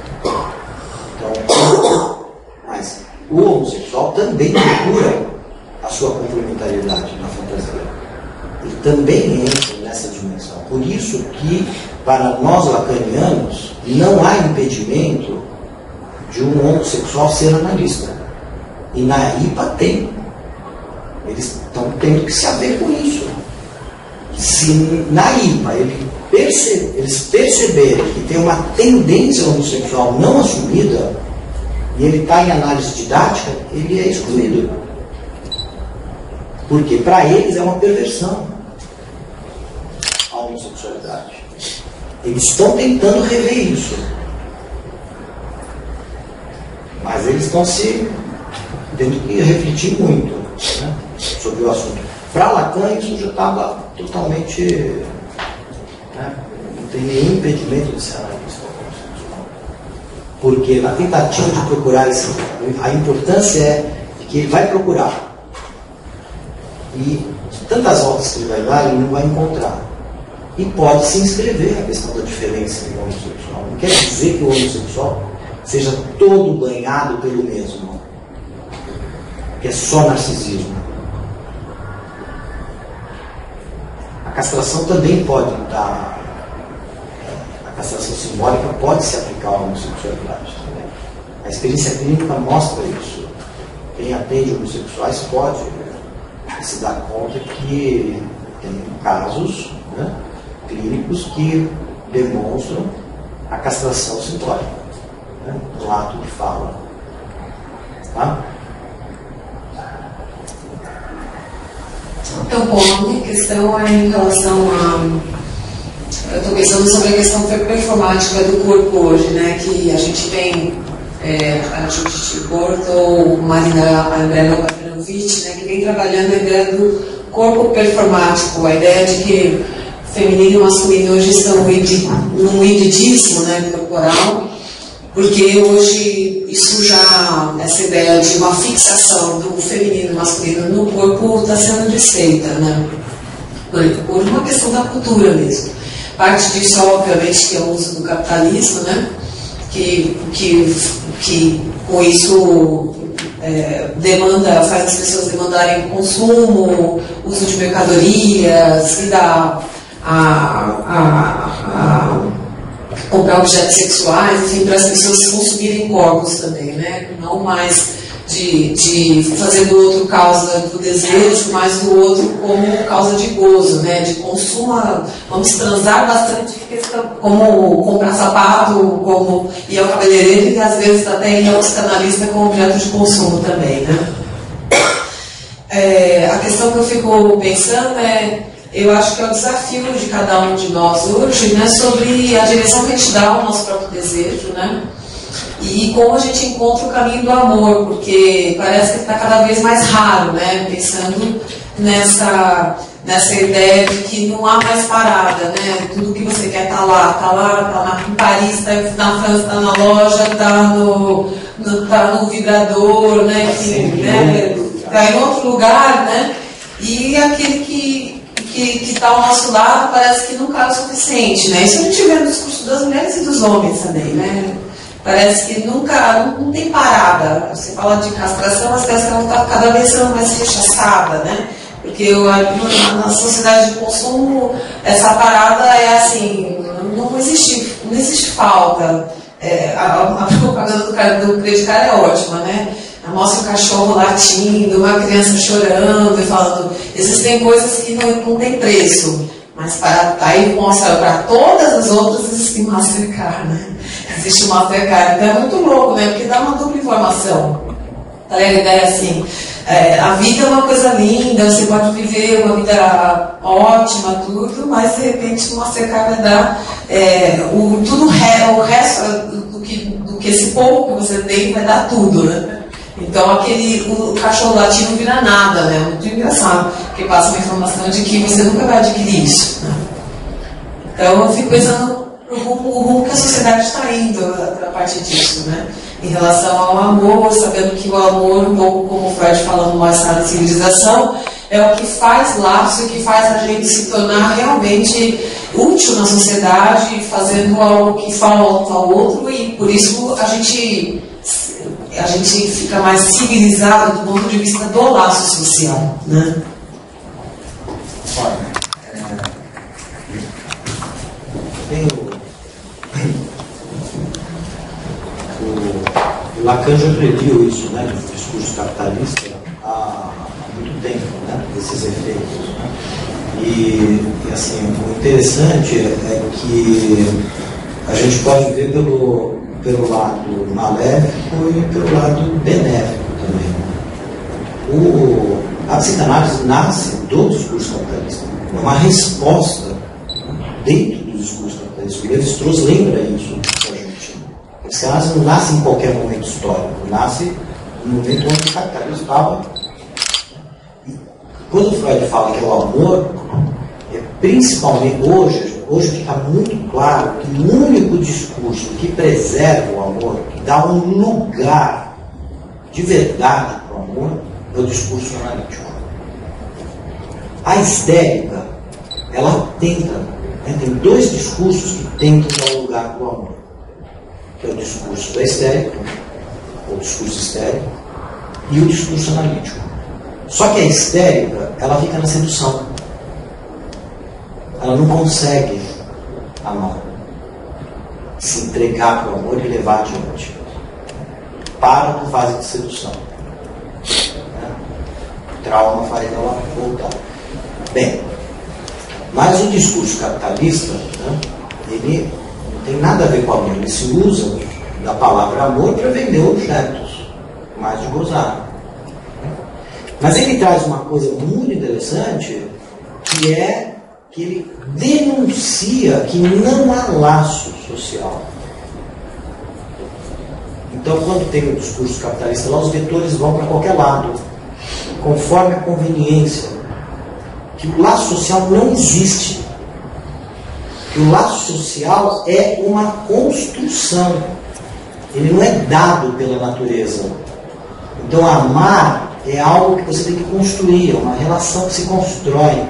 Speaker 2: Então, mas o homossexual também procura a sua complementariedade na fantasia. Ele também entra nessa dimensão. Por isso que, para nós lacanianos, não há impedimento de um homossexual ser analista. E na IPA tem. Eles estão tendo que se haver com isso. Se na IPA eles perceberem que tem uma tendência homossexual não assumida, e ele está em análise didática, ele é excluído. Porque para eles é uma perversão a homossexualidade. Eles estão tentando rever isso. Mas eles estão tendo que refletir muito, né, sobre o assunto. Para Lacan isso já estava totalmente, né, não tem nenhum impedimento de ser analista. Porque na tentativa de procurar isso, a importância é que ele vai procurar. E tantas voltas que ele vai dar, ele não vai encontrar. E pode se inscrever a questão da diferença entre o homossexual. Não quer dizer que o homossexual seja todo banhado pelo mesmo, que é só narcisismo. A castração também pode dar, a castração simbólica pode se aplicar à homossexualidade também. A experiência clínica mostra isso. Quem atende homossexuais pode se dar conta que tem casos, né, clínicos que demonstram a castração simbólica, né, no ato de fala. Tá?
Speaker 5: Então, bom, a minha questão é em relação a... Eu estou pensando sobre a questão performática do corpo hoje, né? Que a gente tem a Judith Borto, Marina Andrenovic, né? Que vem trabalhando a ideia do corpo performático, a ideia de que feminino e masculino hoje estão num hibridismo, né, corporal, porque hoje isso já, essa ideia de uma fixação do feminino e masculino no corpo está sendo desfeita, né? Por uma questão da cultura mesmo. Parte disso, obviamente, que é o uso do capitalismo, né? Que com isso faz as pessoas demandarem consumo, uso de mercadorias, vida comprar objetos sexuais, enfim, para as pessoas consumirem corpos também, né? Não mais de fazer do outro causa do desejo, mas do outro como causa de gozo, né? De consumo, vamos transar bastante, como comprar sapato, como ir ao cabeleireiro e às vezes até ir ao psicanalista como objeto de consumo também, né? A questão que eu fico pensando eu acho que é o desafio de cada um de nós hoje, né, sobre a direção que a gente dá ao nosso próprio desejo, né, e como a gente encontra o caminho do amor, porque parece que está cada vez mais raro, né, pensando nessa ideia de que não há mais parada, né, tudo que você quer está lá, em Paris, está na França, está na loja, está no vibrador, né, enfim, né, está em outro lugar, né, e aquele que está ao nosso lado parece que nunca é o suficiente, né? Isso a gente vê no discurso das mulheres e dos homens também, né? Parece que não tem parada. Você fala de castração, mas parece que ela está cada vez sendo mais rechaçada, né? Porque na sociedade de consumo, essa parada é assim, não existe falta. A propaganda do Credicar é ótima, né? Mostra o cachorro latindo, uma criança chorando e falando, existem coisas que não tem preço, mas aí mostra para todas as outras existe Mastercard, né? Existe Mastercard, então é muito louco, né? Porque dá uma dupla informação. Tá, a ideia assim, a vida é uma coisa linda, você pode viver uma vida ótima, tudo, mas de repente o Mastercard vai dar o resto do que esse pouco que você tem vai dar tudo, né? Então o cachorro latino vira nada, né? Muito engraçado, porque passa uma informação de que você nunca vai adquirir isso, né? Então eu fico pensando o rumo que a sociedade está indo a partir disso, né? Em relação ao amor, sabendo que o amor, um pouco como o Freud falando mais tarde da civilização, é o que faz laço e que faz a gente se tornar realmente útil na sociedade, fazendo algo que falta ao outro, e por isso a gente fica mais civilizado do ponto de vista do laço social, né?
Speaker 2: Olha, o Lacan já previu isso, né, no discurso capitalista há muito tempo, né, desses efeitos, né? E assim, o interessante é que a gente pode ver pelo lado maléfico e pelo lado benéfico também. A psicanálise nasce do discurso capitalista. É uma resposta dentro do discurso capitalista. O Lévi-Strauss lembra isso para a gente. A psicanálise não nasce em qualquer momento histórico, nasce no momento onde o capitalismo estava. E quando Freud fala que é o amor, principalmente hoje fica muito claro que o único discurso que preserva o amor, que dá um lugar de verdade para o amor, é o discurso analítico. A histérica, ela tenta, né, tem dois discursos que tentam dar um lugar para o amor, que é o discurso da histérica, ou discurso histérico, e o discurso analítico. Só que a histérica, ela fica na sedução. ela não consegue amar, se entregar para o amor e levar adiante. Para na fase de sedução. O trauma faz ela voltar. Bem, mas o discurso capitalista, ele não tem nada a ver com amor. Ele se usa da palavra amor para vender objetos, mais de gozar. Mas ele traz uma coisa muito interessante, que é que ele denuncia que não há laço social. Então, quando tem o discurso capitalista lá, os vetores vão para qualquer lado, conforme a conveniência. Que o laço social não existe. Que o laço social é uma construção. Ele não é dado pela natureza. Então, amar é algo que você tem que construir, é uma relação que se constrói.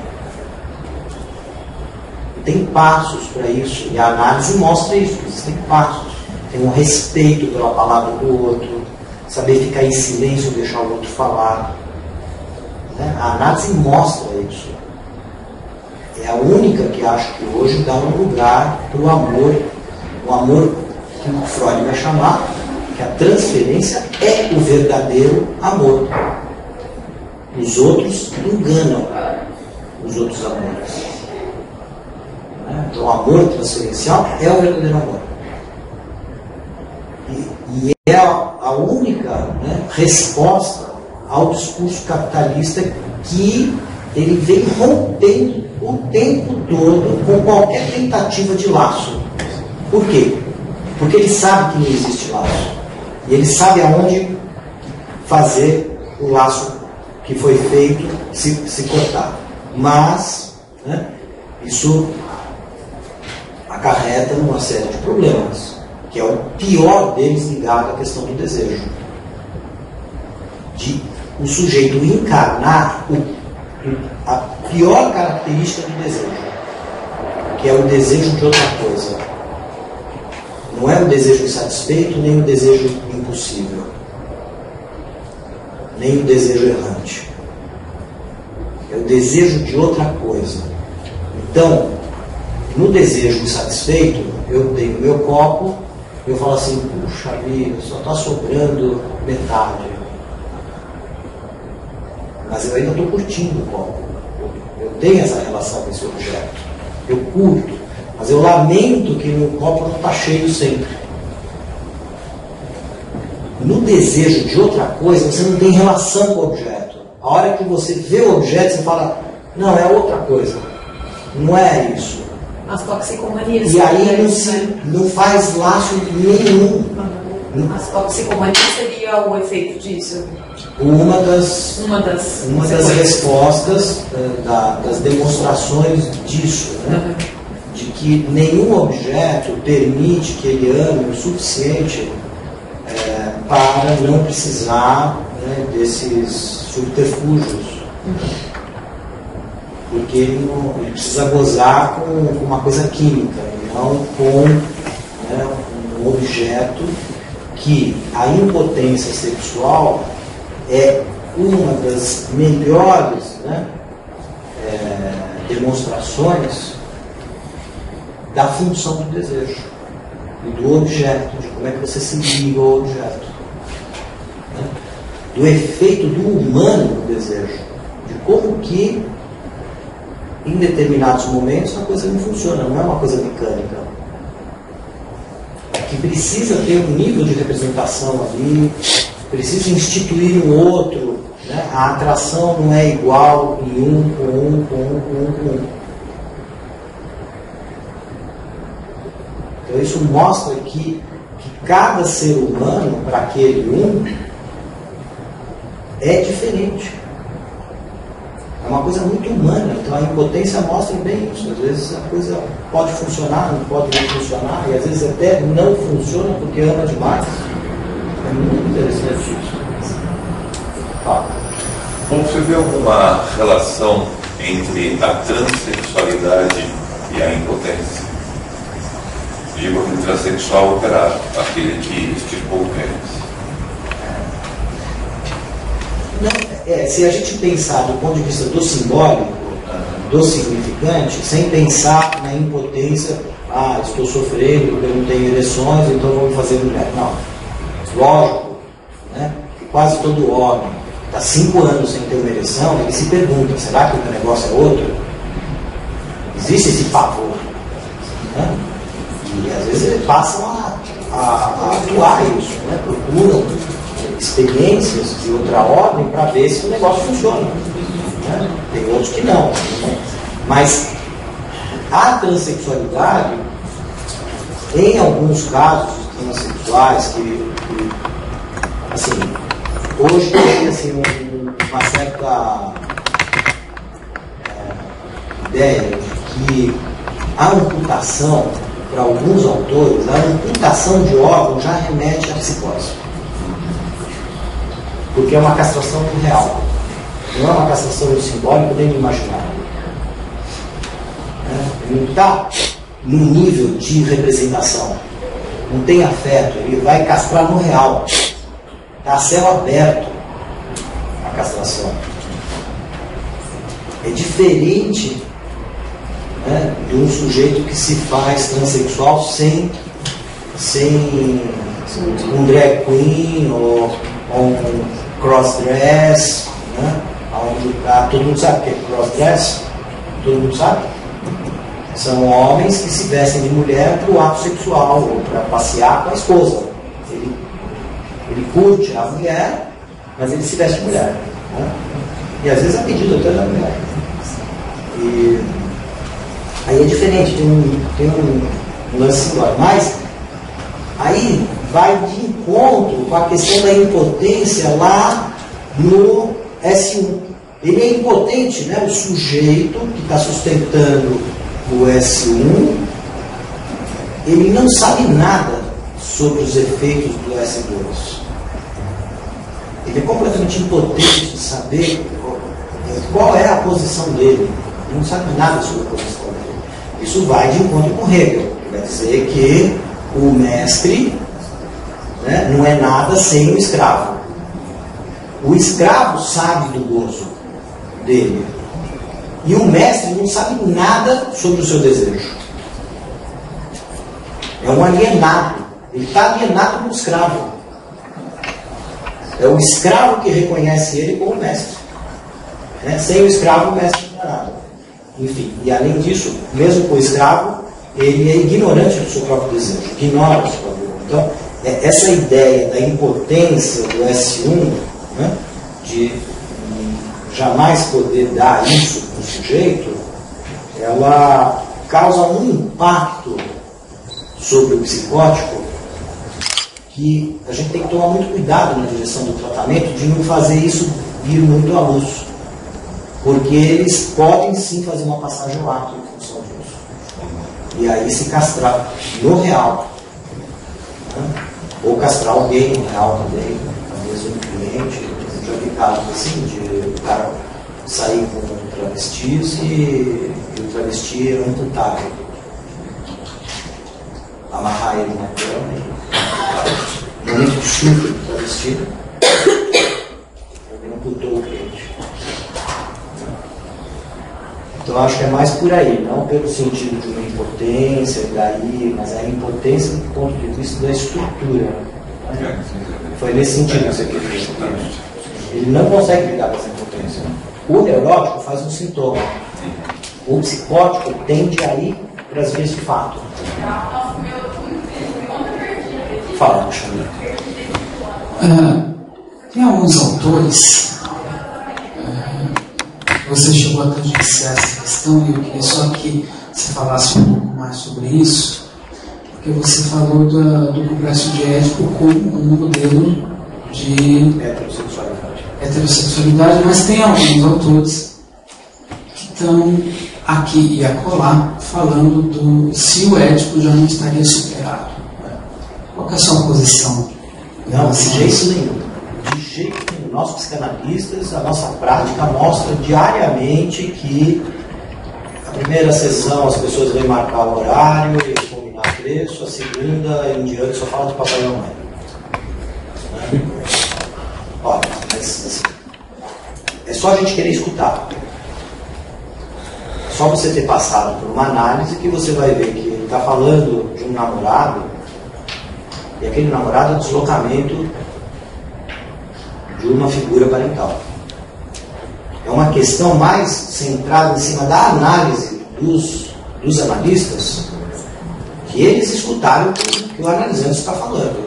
Speaker 2: Tem passos para isso, e a análise mostra isso, existem passos. Tem um respeito pela palavra do outro, saber ficar em silêncio e deixar o outro falar. A análise mostra isso. É a única que acho que hoje dá um lugar para o amor que o Freud vai chamar, que a transferência é o verdadeiro amor. Os outros enganam os outros amores. Então, o amor transferencial é o verdadeiro amor. E é a única resposta ao discurso capitalista que ele vem rompendo o tempo todo com qualquer tentativa de laço. Por quê? Porque ele sabe que não existe laço. E ele sabe aonde fazer o laço que foi feito se cortar. Mas isso acarreta uma série de problemas, que é o pior deles ligado à questão do desejo. De o sujeito encarnar a pior característica do desejo, que é o desejo de outra coisa. Não é o desejo insatisfeito, nem o desejo impossível, nem o desejo errante. É o desejo de outra coisa. Então, no desejo insatisfeito, eu tenho meu copo, eu falo assim, puxa vida, só está sobrando metade. Mas eu ainda estou curtindo o copo. Eu tenho essa relação com esse objeto. Eu curto. Mas eu lamento que no copo não está cheio sempre. No desejo de outra coisa, você não tem relação com o objeto. A hora que você vê o objeto, você fala, não, é outra coisa. Não é isso.
Speaker 5: As toxicomanias.
Speaker 2: E aí não faz laço nenhum.
Speaker 5: As toxicomanias seria o efeito disso?
Speaker 2: Uma das respostas das demonstrações disso, de que nenhum objeto permite que ele ame o suficiente para não precisar desses subterfúgios. Porque ele precisa gozar com uma coisa química, e não com um objeto que a impotência sexual é uma das melhores demonstrações da função do desejo e do objeto, de como é que você se liga ao objeto, do efeito do humano no desejo, de como que em determinados momentos a coisa não funciona, não é uma coisa mecânica. É que precisa ter um nível de representação ali, precisa instituir um outro, a atração não é igual em um. Então isso mostra que cada ser humano, para aquele é diferente. É uma coisa muito humana, então a impotência mostra bem isso. Às vezes a coisa pode funcionar, não pode não funcionar, e às vezes até não funciona porque ama demais. É muito interessante isso. Fala.
Speaker 6: Bom, você vê alguma relação entre a transexualidade e a impotência? Digo que o transexual operado, aquele que esticou o pênis.
Speaker 2: Se a gente pensar do ponto de vista do simbólico, do significante sem pensar na impotência. Estou sofrendo porque eu não tenho ereções, então vou me fazer mulher. Não. Lógico, né, que quase todo homem está 5 anos sem ter uma ereção, ele se pergunta, será que o meu negócio é outro? Existe esse pavor. Né? E às vezes eles passam a atuar isso, né? Procuram experiências de outra ordem para ver se o negócio funciona. Né? Tem outros que não. Né? Mas a transexualidade, em alguns casos transexuais, que assim, hoje tem assim, uma certa ideia de que a amputação, para alguns autores, a amputação de órgão já remete à psicose. Porque é uma castração real. Não é uma castração simbólica nem imaginária. Ele não está num nível de representação. Não tem afeto. Ele vai castrar no real. Está a céu aberto a castração. É diferente, né, de um sujeito que se faz transexual sem um drag queen ou um crossdress, né, onde todo mundo sabe o que é crossdress? Todo mundo sabe? São homens que se vestem de mulher para o ato sexual ou para passear com a esposa. Ele curte a mulher, mas ele se veste de mulher. Né? E às vezes a pedido até da mulher. E aí é diferente, tem um lance simbólico. Mas aí vai de encontro com a questão da impotência lá no S1. Ele é impotente, né? O sujeito que está sustentando o S1, ele não sabe nada sobre os efeitos do S2. Ele é completamente impotente de saber qual é a posição dele. Ele não sabe nada sobre a posição dele. Isso vai de encontro com Hegel. Vai dizer que o mestre, né, não é nada sem o escravo. O escravo sabe do gozo dele. E o mestre não sabe nada sobre o seu desejo. É um alienado. Ele está alienado com o escravo. É o escravo que reconhece ele como mestre. Né? Sem o escravo, o mestre não é nada. Enfim, e além disso, mesmo com o escravo, ele é ignorante do seu próprio desejo. Ignora o seu próprio desejo. Então, essa ideia da impotência do S1, né, de jamais poder dar isso para o sujeito, ela causa um impacto sobre o psicótico que a gente tem que tomar muito cuidado na direção do tratamento de não fazer isso vir muito à luz. Porque eles podem sim fazer uma passagem ao ato em função disso. E aí se castrar no real. Né? Ou castrar alguém no real também, talvez um cliente. Já vi casos assim, de o cara sair com travestis e o travesti era amputável. Amarrar ele na cama e no momento de chuva do travesti, ele amputou o cliente. Então acho que é mais por aí, não pelo sentido de uma impotência, daí, mas a impotência do ponto de vista da estrutura. Né? Foi nesse sentido que você queria dizer. Ele não consegue lidar com essa impotência. O neurótico faz um sintoma. O psicótico tende a ir para as vias de fato. Fala, Alexandre.
Speaker 7: Tem alguns autores, você chegou a tangenciar essa questão e eu queria só que você falasse um pouco mais sobre isso, porque você falou do complexo de Édipo como um modelo de heterossexualidade, mas tem alguns autores que estão aqui e acolá falando do se o Édipo já não estaria superado. Qual que é a sua posição?
Speaker 2: Não, de jeito nenhum. De jeito nenhum. Nós psicanalistas, a nossa prática mostra diariamente que a primeira sessão as pessoas vêm marcar o horário e combinar preço, a segunda em diante só fala de papai e mamãe. Né? Olha, mas assim, é só a gente querer escutar. só você ter passado por uma análise que você vai ver que ele está falando de um namorado, e aquele namorado é o deslocamento de uma figura parental. É uma questão mais centrada em cima da análise dos analistas, que eles escutaram o que o analisante está falando.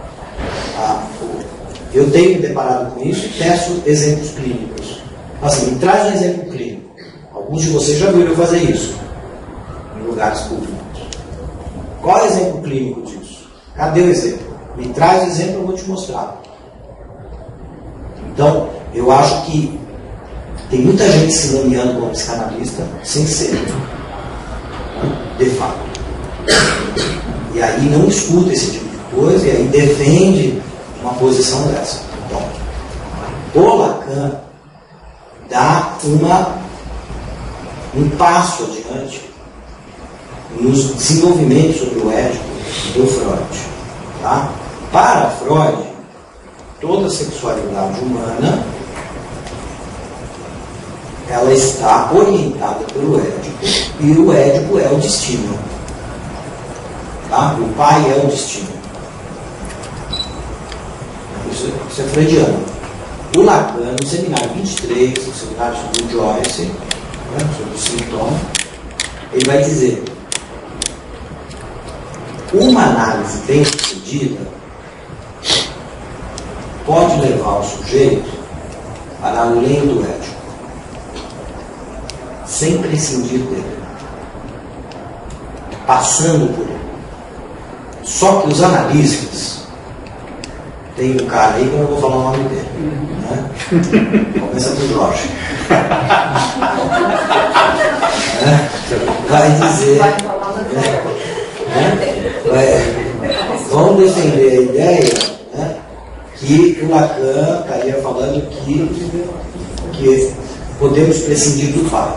Speaker 2: Eu tenho me deparado com isso e peço exemplos clínicos. Assim, me traz um exemplo clínico. Alguns de vocês já viram eu fazer isso em lugares públicos. Qual é o exemplo clínico disso? Cadê o exemplo? Me traz o exemplo, eu vou te mostrar. Então, eu acho que tem muita gente se nomeando como psicanalista sem ser, de fato. E aí não escuta esse tipo de coisa e aí defende uma posição dessa. Então, o Lacan dá um passo adiante nos desenvolvimentos sobre o Édipo do Freud. Tá? Para Freud, toda a sexualidade humana ela está orientada pelo Édipo, e o Édipo é o destino. Tá? O pai é o destino. Isso é freudiano. O Lacan, no seminário 23, no seminário do Joyce, né, sobre o sintoma, ele vai dizer: uma análise bem sucedida pode levar o sujeito para além do ético, sem prescindir dele, passando por ele. Só que os analistas, tem um cara aí que eu não vou falar o nome dele, né? Começa com o Jorge. Vai dizer, vão defender a ideia, né, que o Lacan estaria falando que podemos prescindir do pai,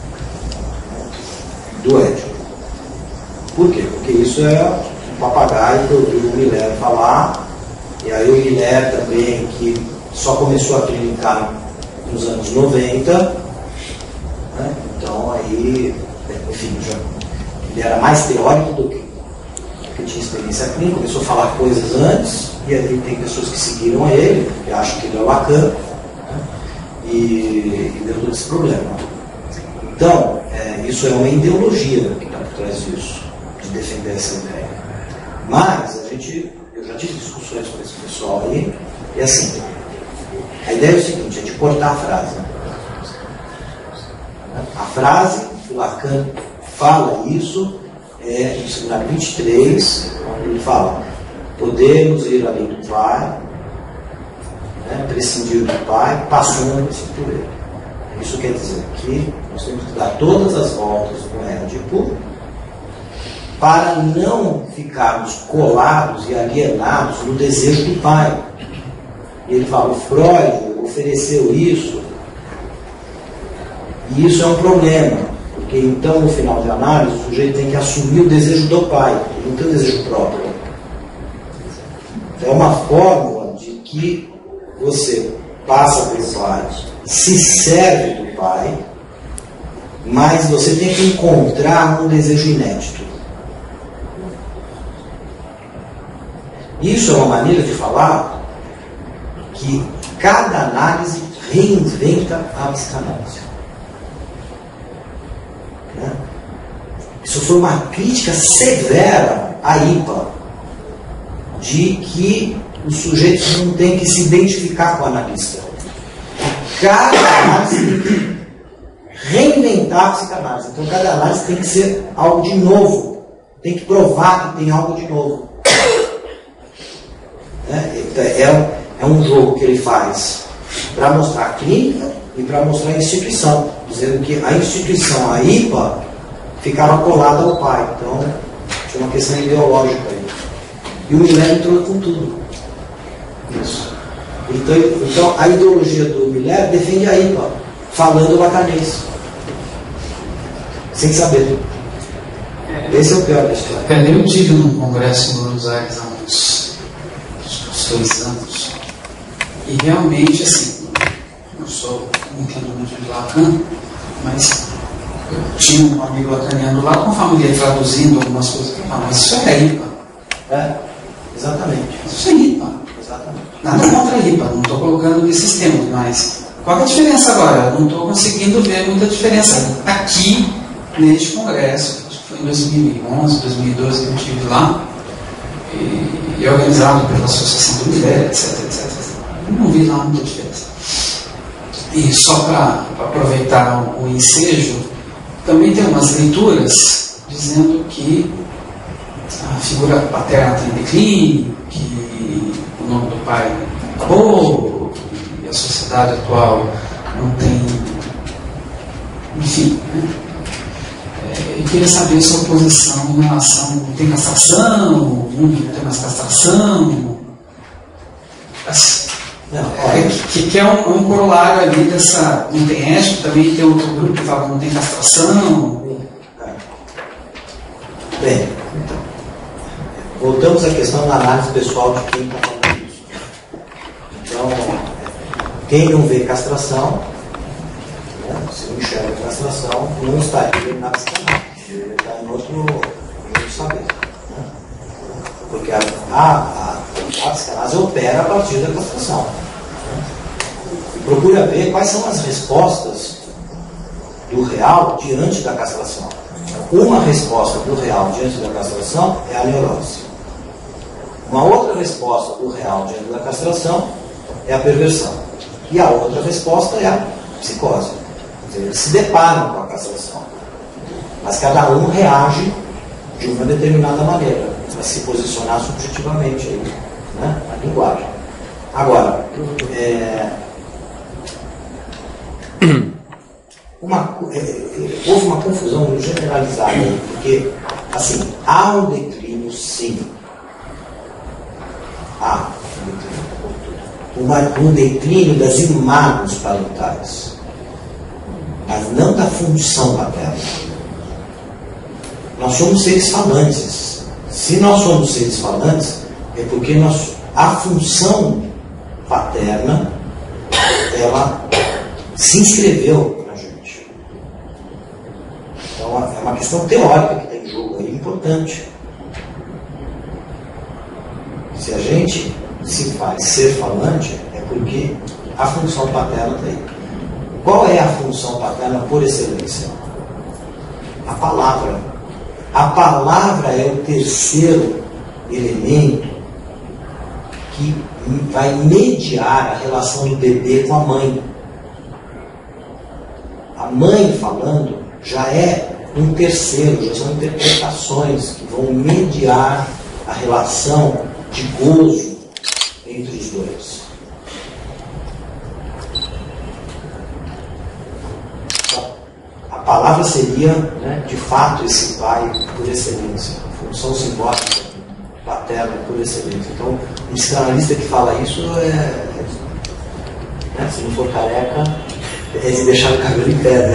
Speaker 2: do ético. Por quê? Porque isso é um papagaio que eu ouvi o Miller falar, e aí o Miller também, que só começou a clinicar nos anos 90, né? Então aí, enfim, ele era mais teórico do que tinha experiência clínica, começou a falar coisas antes, e aí tem pessoas que seguiram ele, que acham que ele é o Lacan, né? E deu todo esse problema. Então, isso é uma ideologia que está por trás disso, de defender essa ideia. Mas eu já tive discussões com esse pessoal aí, e assim, a ideia é o seguinte, é de cortar a frase. A frase que o Lacan fala isso é no seminário 23, onde ele fala: podemos ir além do pai, né, prescindir do pai, passando por ele. Isso quer dizer que nós temos que dar todas as voltas no Édipo para não ficarmos colados e alienados no desejo do pai. E ele fala: o Freud ofereceu isso, e isso é um problema, porque então no final de análise o sujeito tem que assumir o desejo do pai, ele não tem o desejo próprio. Então é uma fórmula de que você passa pelo pai, se serve do pai, mas você tem que encontrar um desejo inédito. Isso é uma maneira de falar que cada análise reinventa a psicanálise. Né? Isso foi uma crítica severa à IPA, de que os sujeitos não têm que se identificar com o analista. Cada análise tem que reinventar a psicanálise. Então cada análise tem que ser algo de novo, tem que provar que tem algo de novo. É um jogo que ele faz para mostrar a clínica e para mostrar a instituição, dizendo que a instituição, a IPA, ficava colada ao pai. Então tinha uma questão ideológica aí. E o Miller entrou com tudo. Isso. Então a ideologia do Miller defende a IPA, falando lacanês, sem saber. Esse é o pior da história.
Speaker 7: Eu tive num congresso em Buenos Aires há uns 2 anos, e realmente, assim, não sou um entendimento de Lacan, mas Eu tinha um amigo lacaniano lá, conforme ele ia traduzindo algumas coisas, mas isso é IPA.
Speaker 2: Exatamente.
Speaker 7: Isso é IPA.
Speaker 2: Exatamente.
Speaker 7: Nada contra a IPA, não estou colocando nesses termos, mas qual é a diferença agora? Não estou conseguindo ver muita diferença aqui neste congresso. Acho que foi em 2011, 2012 que eu estive lá, e organizado pela Associação do Mulher, etc. Não vi lá muita diferença. E só para aproveitar o ensejo, também tem umas leituras dizendo que a figura paterna está em declínio, que o nome do pai acabou, que a sociedade atual não tem. Enfim, né? Eu queria saber a sua posição em relação. Não tem castração, o mundo não tem mais castração. Que é um corolário ali dessa. Não tem ético, também tem outro grupo que fala que não tem castração.
Speaker 2: Bem, então, voltamos à questão da análise pessoal de quem está falando isso. Então, quem não vê castração, né, se não enxerga castração, não estaria na psicanálise, ele está em outro saber. Né? Porque a psicanálise opera a partir da castração. Né? Procura ver quais são as respostas do real diante da castração. Uma resposta do real diante da castração é a neurose. Uma outra resposta do real diante da castração é a perversão. E a outra resposta é a psicose. Quer dizer, eles se deparam com a castração. Mas cada um reage de uma determinada maneira, para se posicionar subjetivamente aí, né, na linguagem. Agora, houve uma confusão generalizada aí, porque, assim, há um declínio, sim. Há um declínio das imagens parentais, mas não da função paterna. Nós somos seres falantes. Se nós somos seres falantes, é porque a função paterna, ela se inscreveu na gente. Então é uma questão teórica que tem em jogo aí, importante. Se a gente se faz ser falante, é porque a função paterna está aí. Qual é a função paterna por excelência? A palavra. A palavra é o terceiro elemento que vai mediar a relação do bebê com a mãe. A mãe falando já é um terceiro, já são interpretações que vão mediar a relação de gozo entre os dois. A palavra seria, né, de fato, esse pai por excelência, a função simbólica paterna por excelência. Então, um psicanalista que fala isso né, se não for careca, é de deixar o cabelo em pé.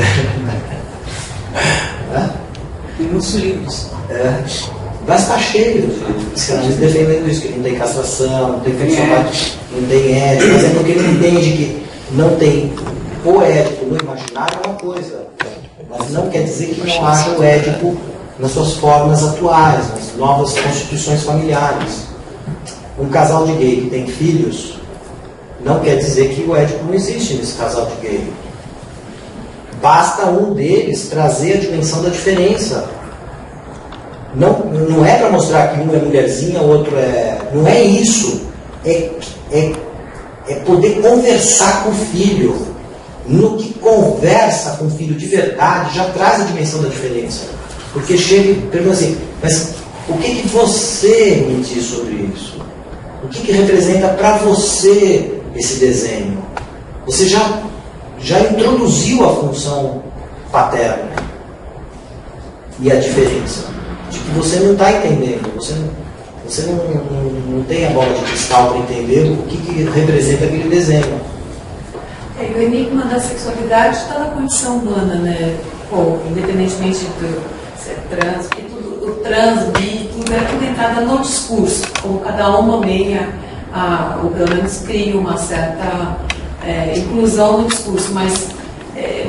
Speaker 2: Né?
Speaker 5: E muitos livros.
Speaker 2: Mas está cheio de psicanalistas defendendo isso, que não tem castração, não tem função, não tem ética, mas é porque ele entende que não tem o ético no imaginário é uma coisa, mas não quer dizer que não haja o ético nas suas formas atuais, nas novas constituições familiares. Um casal de gay que tem filhos não quer dizer que o ético não existe nesse casal de gay. Basta um deles trazer a dimensão da diferença. Não é para mostrar que um é mulherzinha, o outro é... Não é isso. É poder conversar com o filho. No que conversa com o filho de verdade, já traz a dimensão da diferença. Porque chega e pergunta assim, mas o que você me diz sobre isso? O que representa para você esse desenho? Você já introduziu a função paterna e a diferença de que você não está entendendo, você não tem a bola de cristal para entender o que representa aquele desenho.
Speaker 5: O enigma da sexualidade está na condição humana, né? Independentemente do ser trans, porque tudo, o trans, bi, tudo é tudo entrada no discurso, como cada um nomeia, ou pelo menos cria uma certa inclusão no discurso, mas o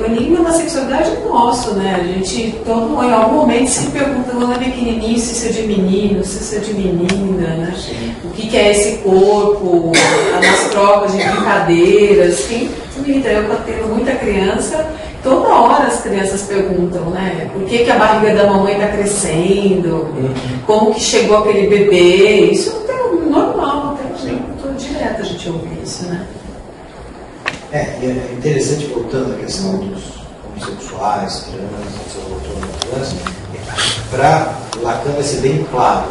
Speaker 5: enigma da sexualidade é nosso, né? A gente, em algum momento, se pergunta, quando é pequenininho, se isso é de menino, se isso é de menina, né? O que é esse corpo, as trocas de brincadeiras. Eu tenho muita criança, toda hora as crianças perguntam, né? Por que a barriga da mamãe está crescendo? Como que chegou aquele bebê? Isso é normal, direto a gente ouvir isso, né?
Speaker 2: E é interessante, voltando à questão dos homossexuais, trans, você voltou na trans, para Lacan vai ser bem claro.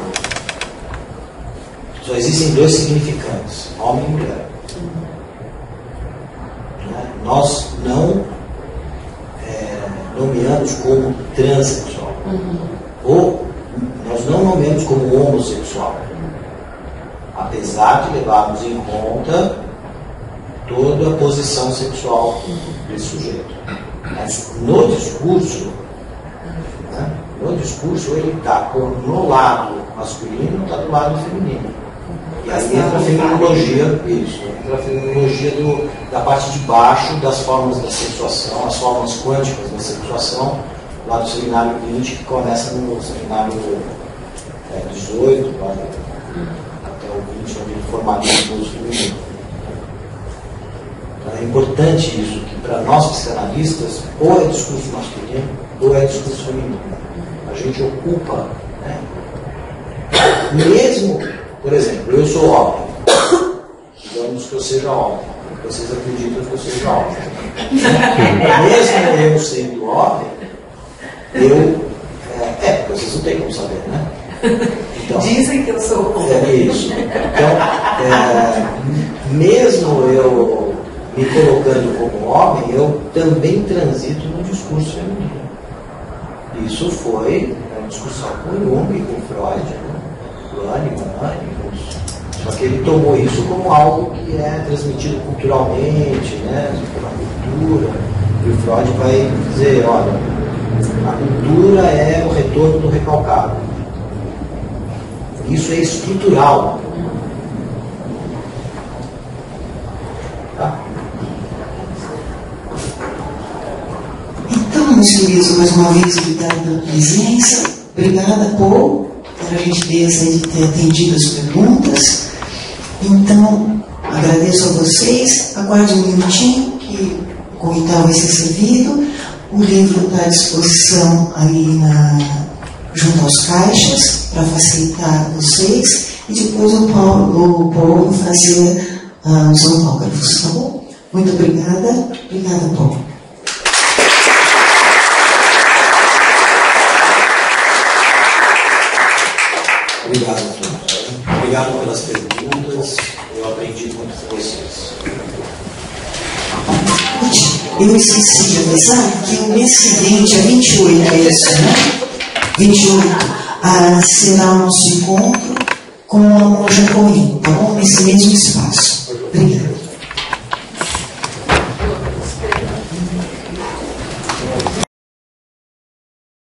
Speaker 2: Só existem dois significantes, homem e mulher. Nós não nomeamos como transexual. Ou nós não nomeamos como homossexual. Apesar de levarmos em conta toda a posição sexual desse sujeito. Mas no discurso ele está no lado masculino, está do lado feminino. E aí entra a feminologia, entra a feminologia da parte de baixo das formas da sexuação, as formas quânticas da sexuação, lá do seminário 20, que começa no seminário 18, até o 20, onde ele formaliza o uso feminino. Então é importante isso, que para nós psicanalistas, ou é discurso masculino, ou é discurso feminino. A gente ocupa, mesmo, por exemplo, eu sou homem, digamos que eu seja homem, vocês acreditam que eu seja homem. Mesmo eu sendo homem, porque vocês não têm como saber, né? Então,
Speaker 5: dizem que eu sou homem.
Speaker 2: É isso. Então, mesmo eu me colocando como homem, eu também transito no discurso feminino. Isso foi uma discussão com Jung, com Freud, Hahnemann, só que ele tomou isso como algo que é transmitido culturalmente, pela cultura. E o Freud vai dizer, olha, a cultura é o retorno do recalcado. Isso é estrutural. Tá?
Speaker 1: Então, meus queridos, mais uma vez, obrigada pela presença. Obrigada, Paul, pela gentileza de ter atendido as perguntas. Então, agradeço a vocês. Aguarde um minutinho que o comentário vai ser servido. O livro está à disposição ali junto aos caixas, para facilitar vocês. E depois o Paul vai fazer os autógrafos, tá bom? Muito obrigada. Obrigada, Paul.
Speaker 2: Obrigado a todos. Obrigado pelas perguntas. Eu aprendi muito com vocês.
Speaker 1: Eu esqueci de avisar que o mês seguinte, a 28, é isso, né? 28, será o nosso encontro com a Monja Corinne, tá bom? Nesse mesmo espaço. Obrigada.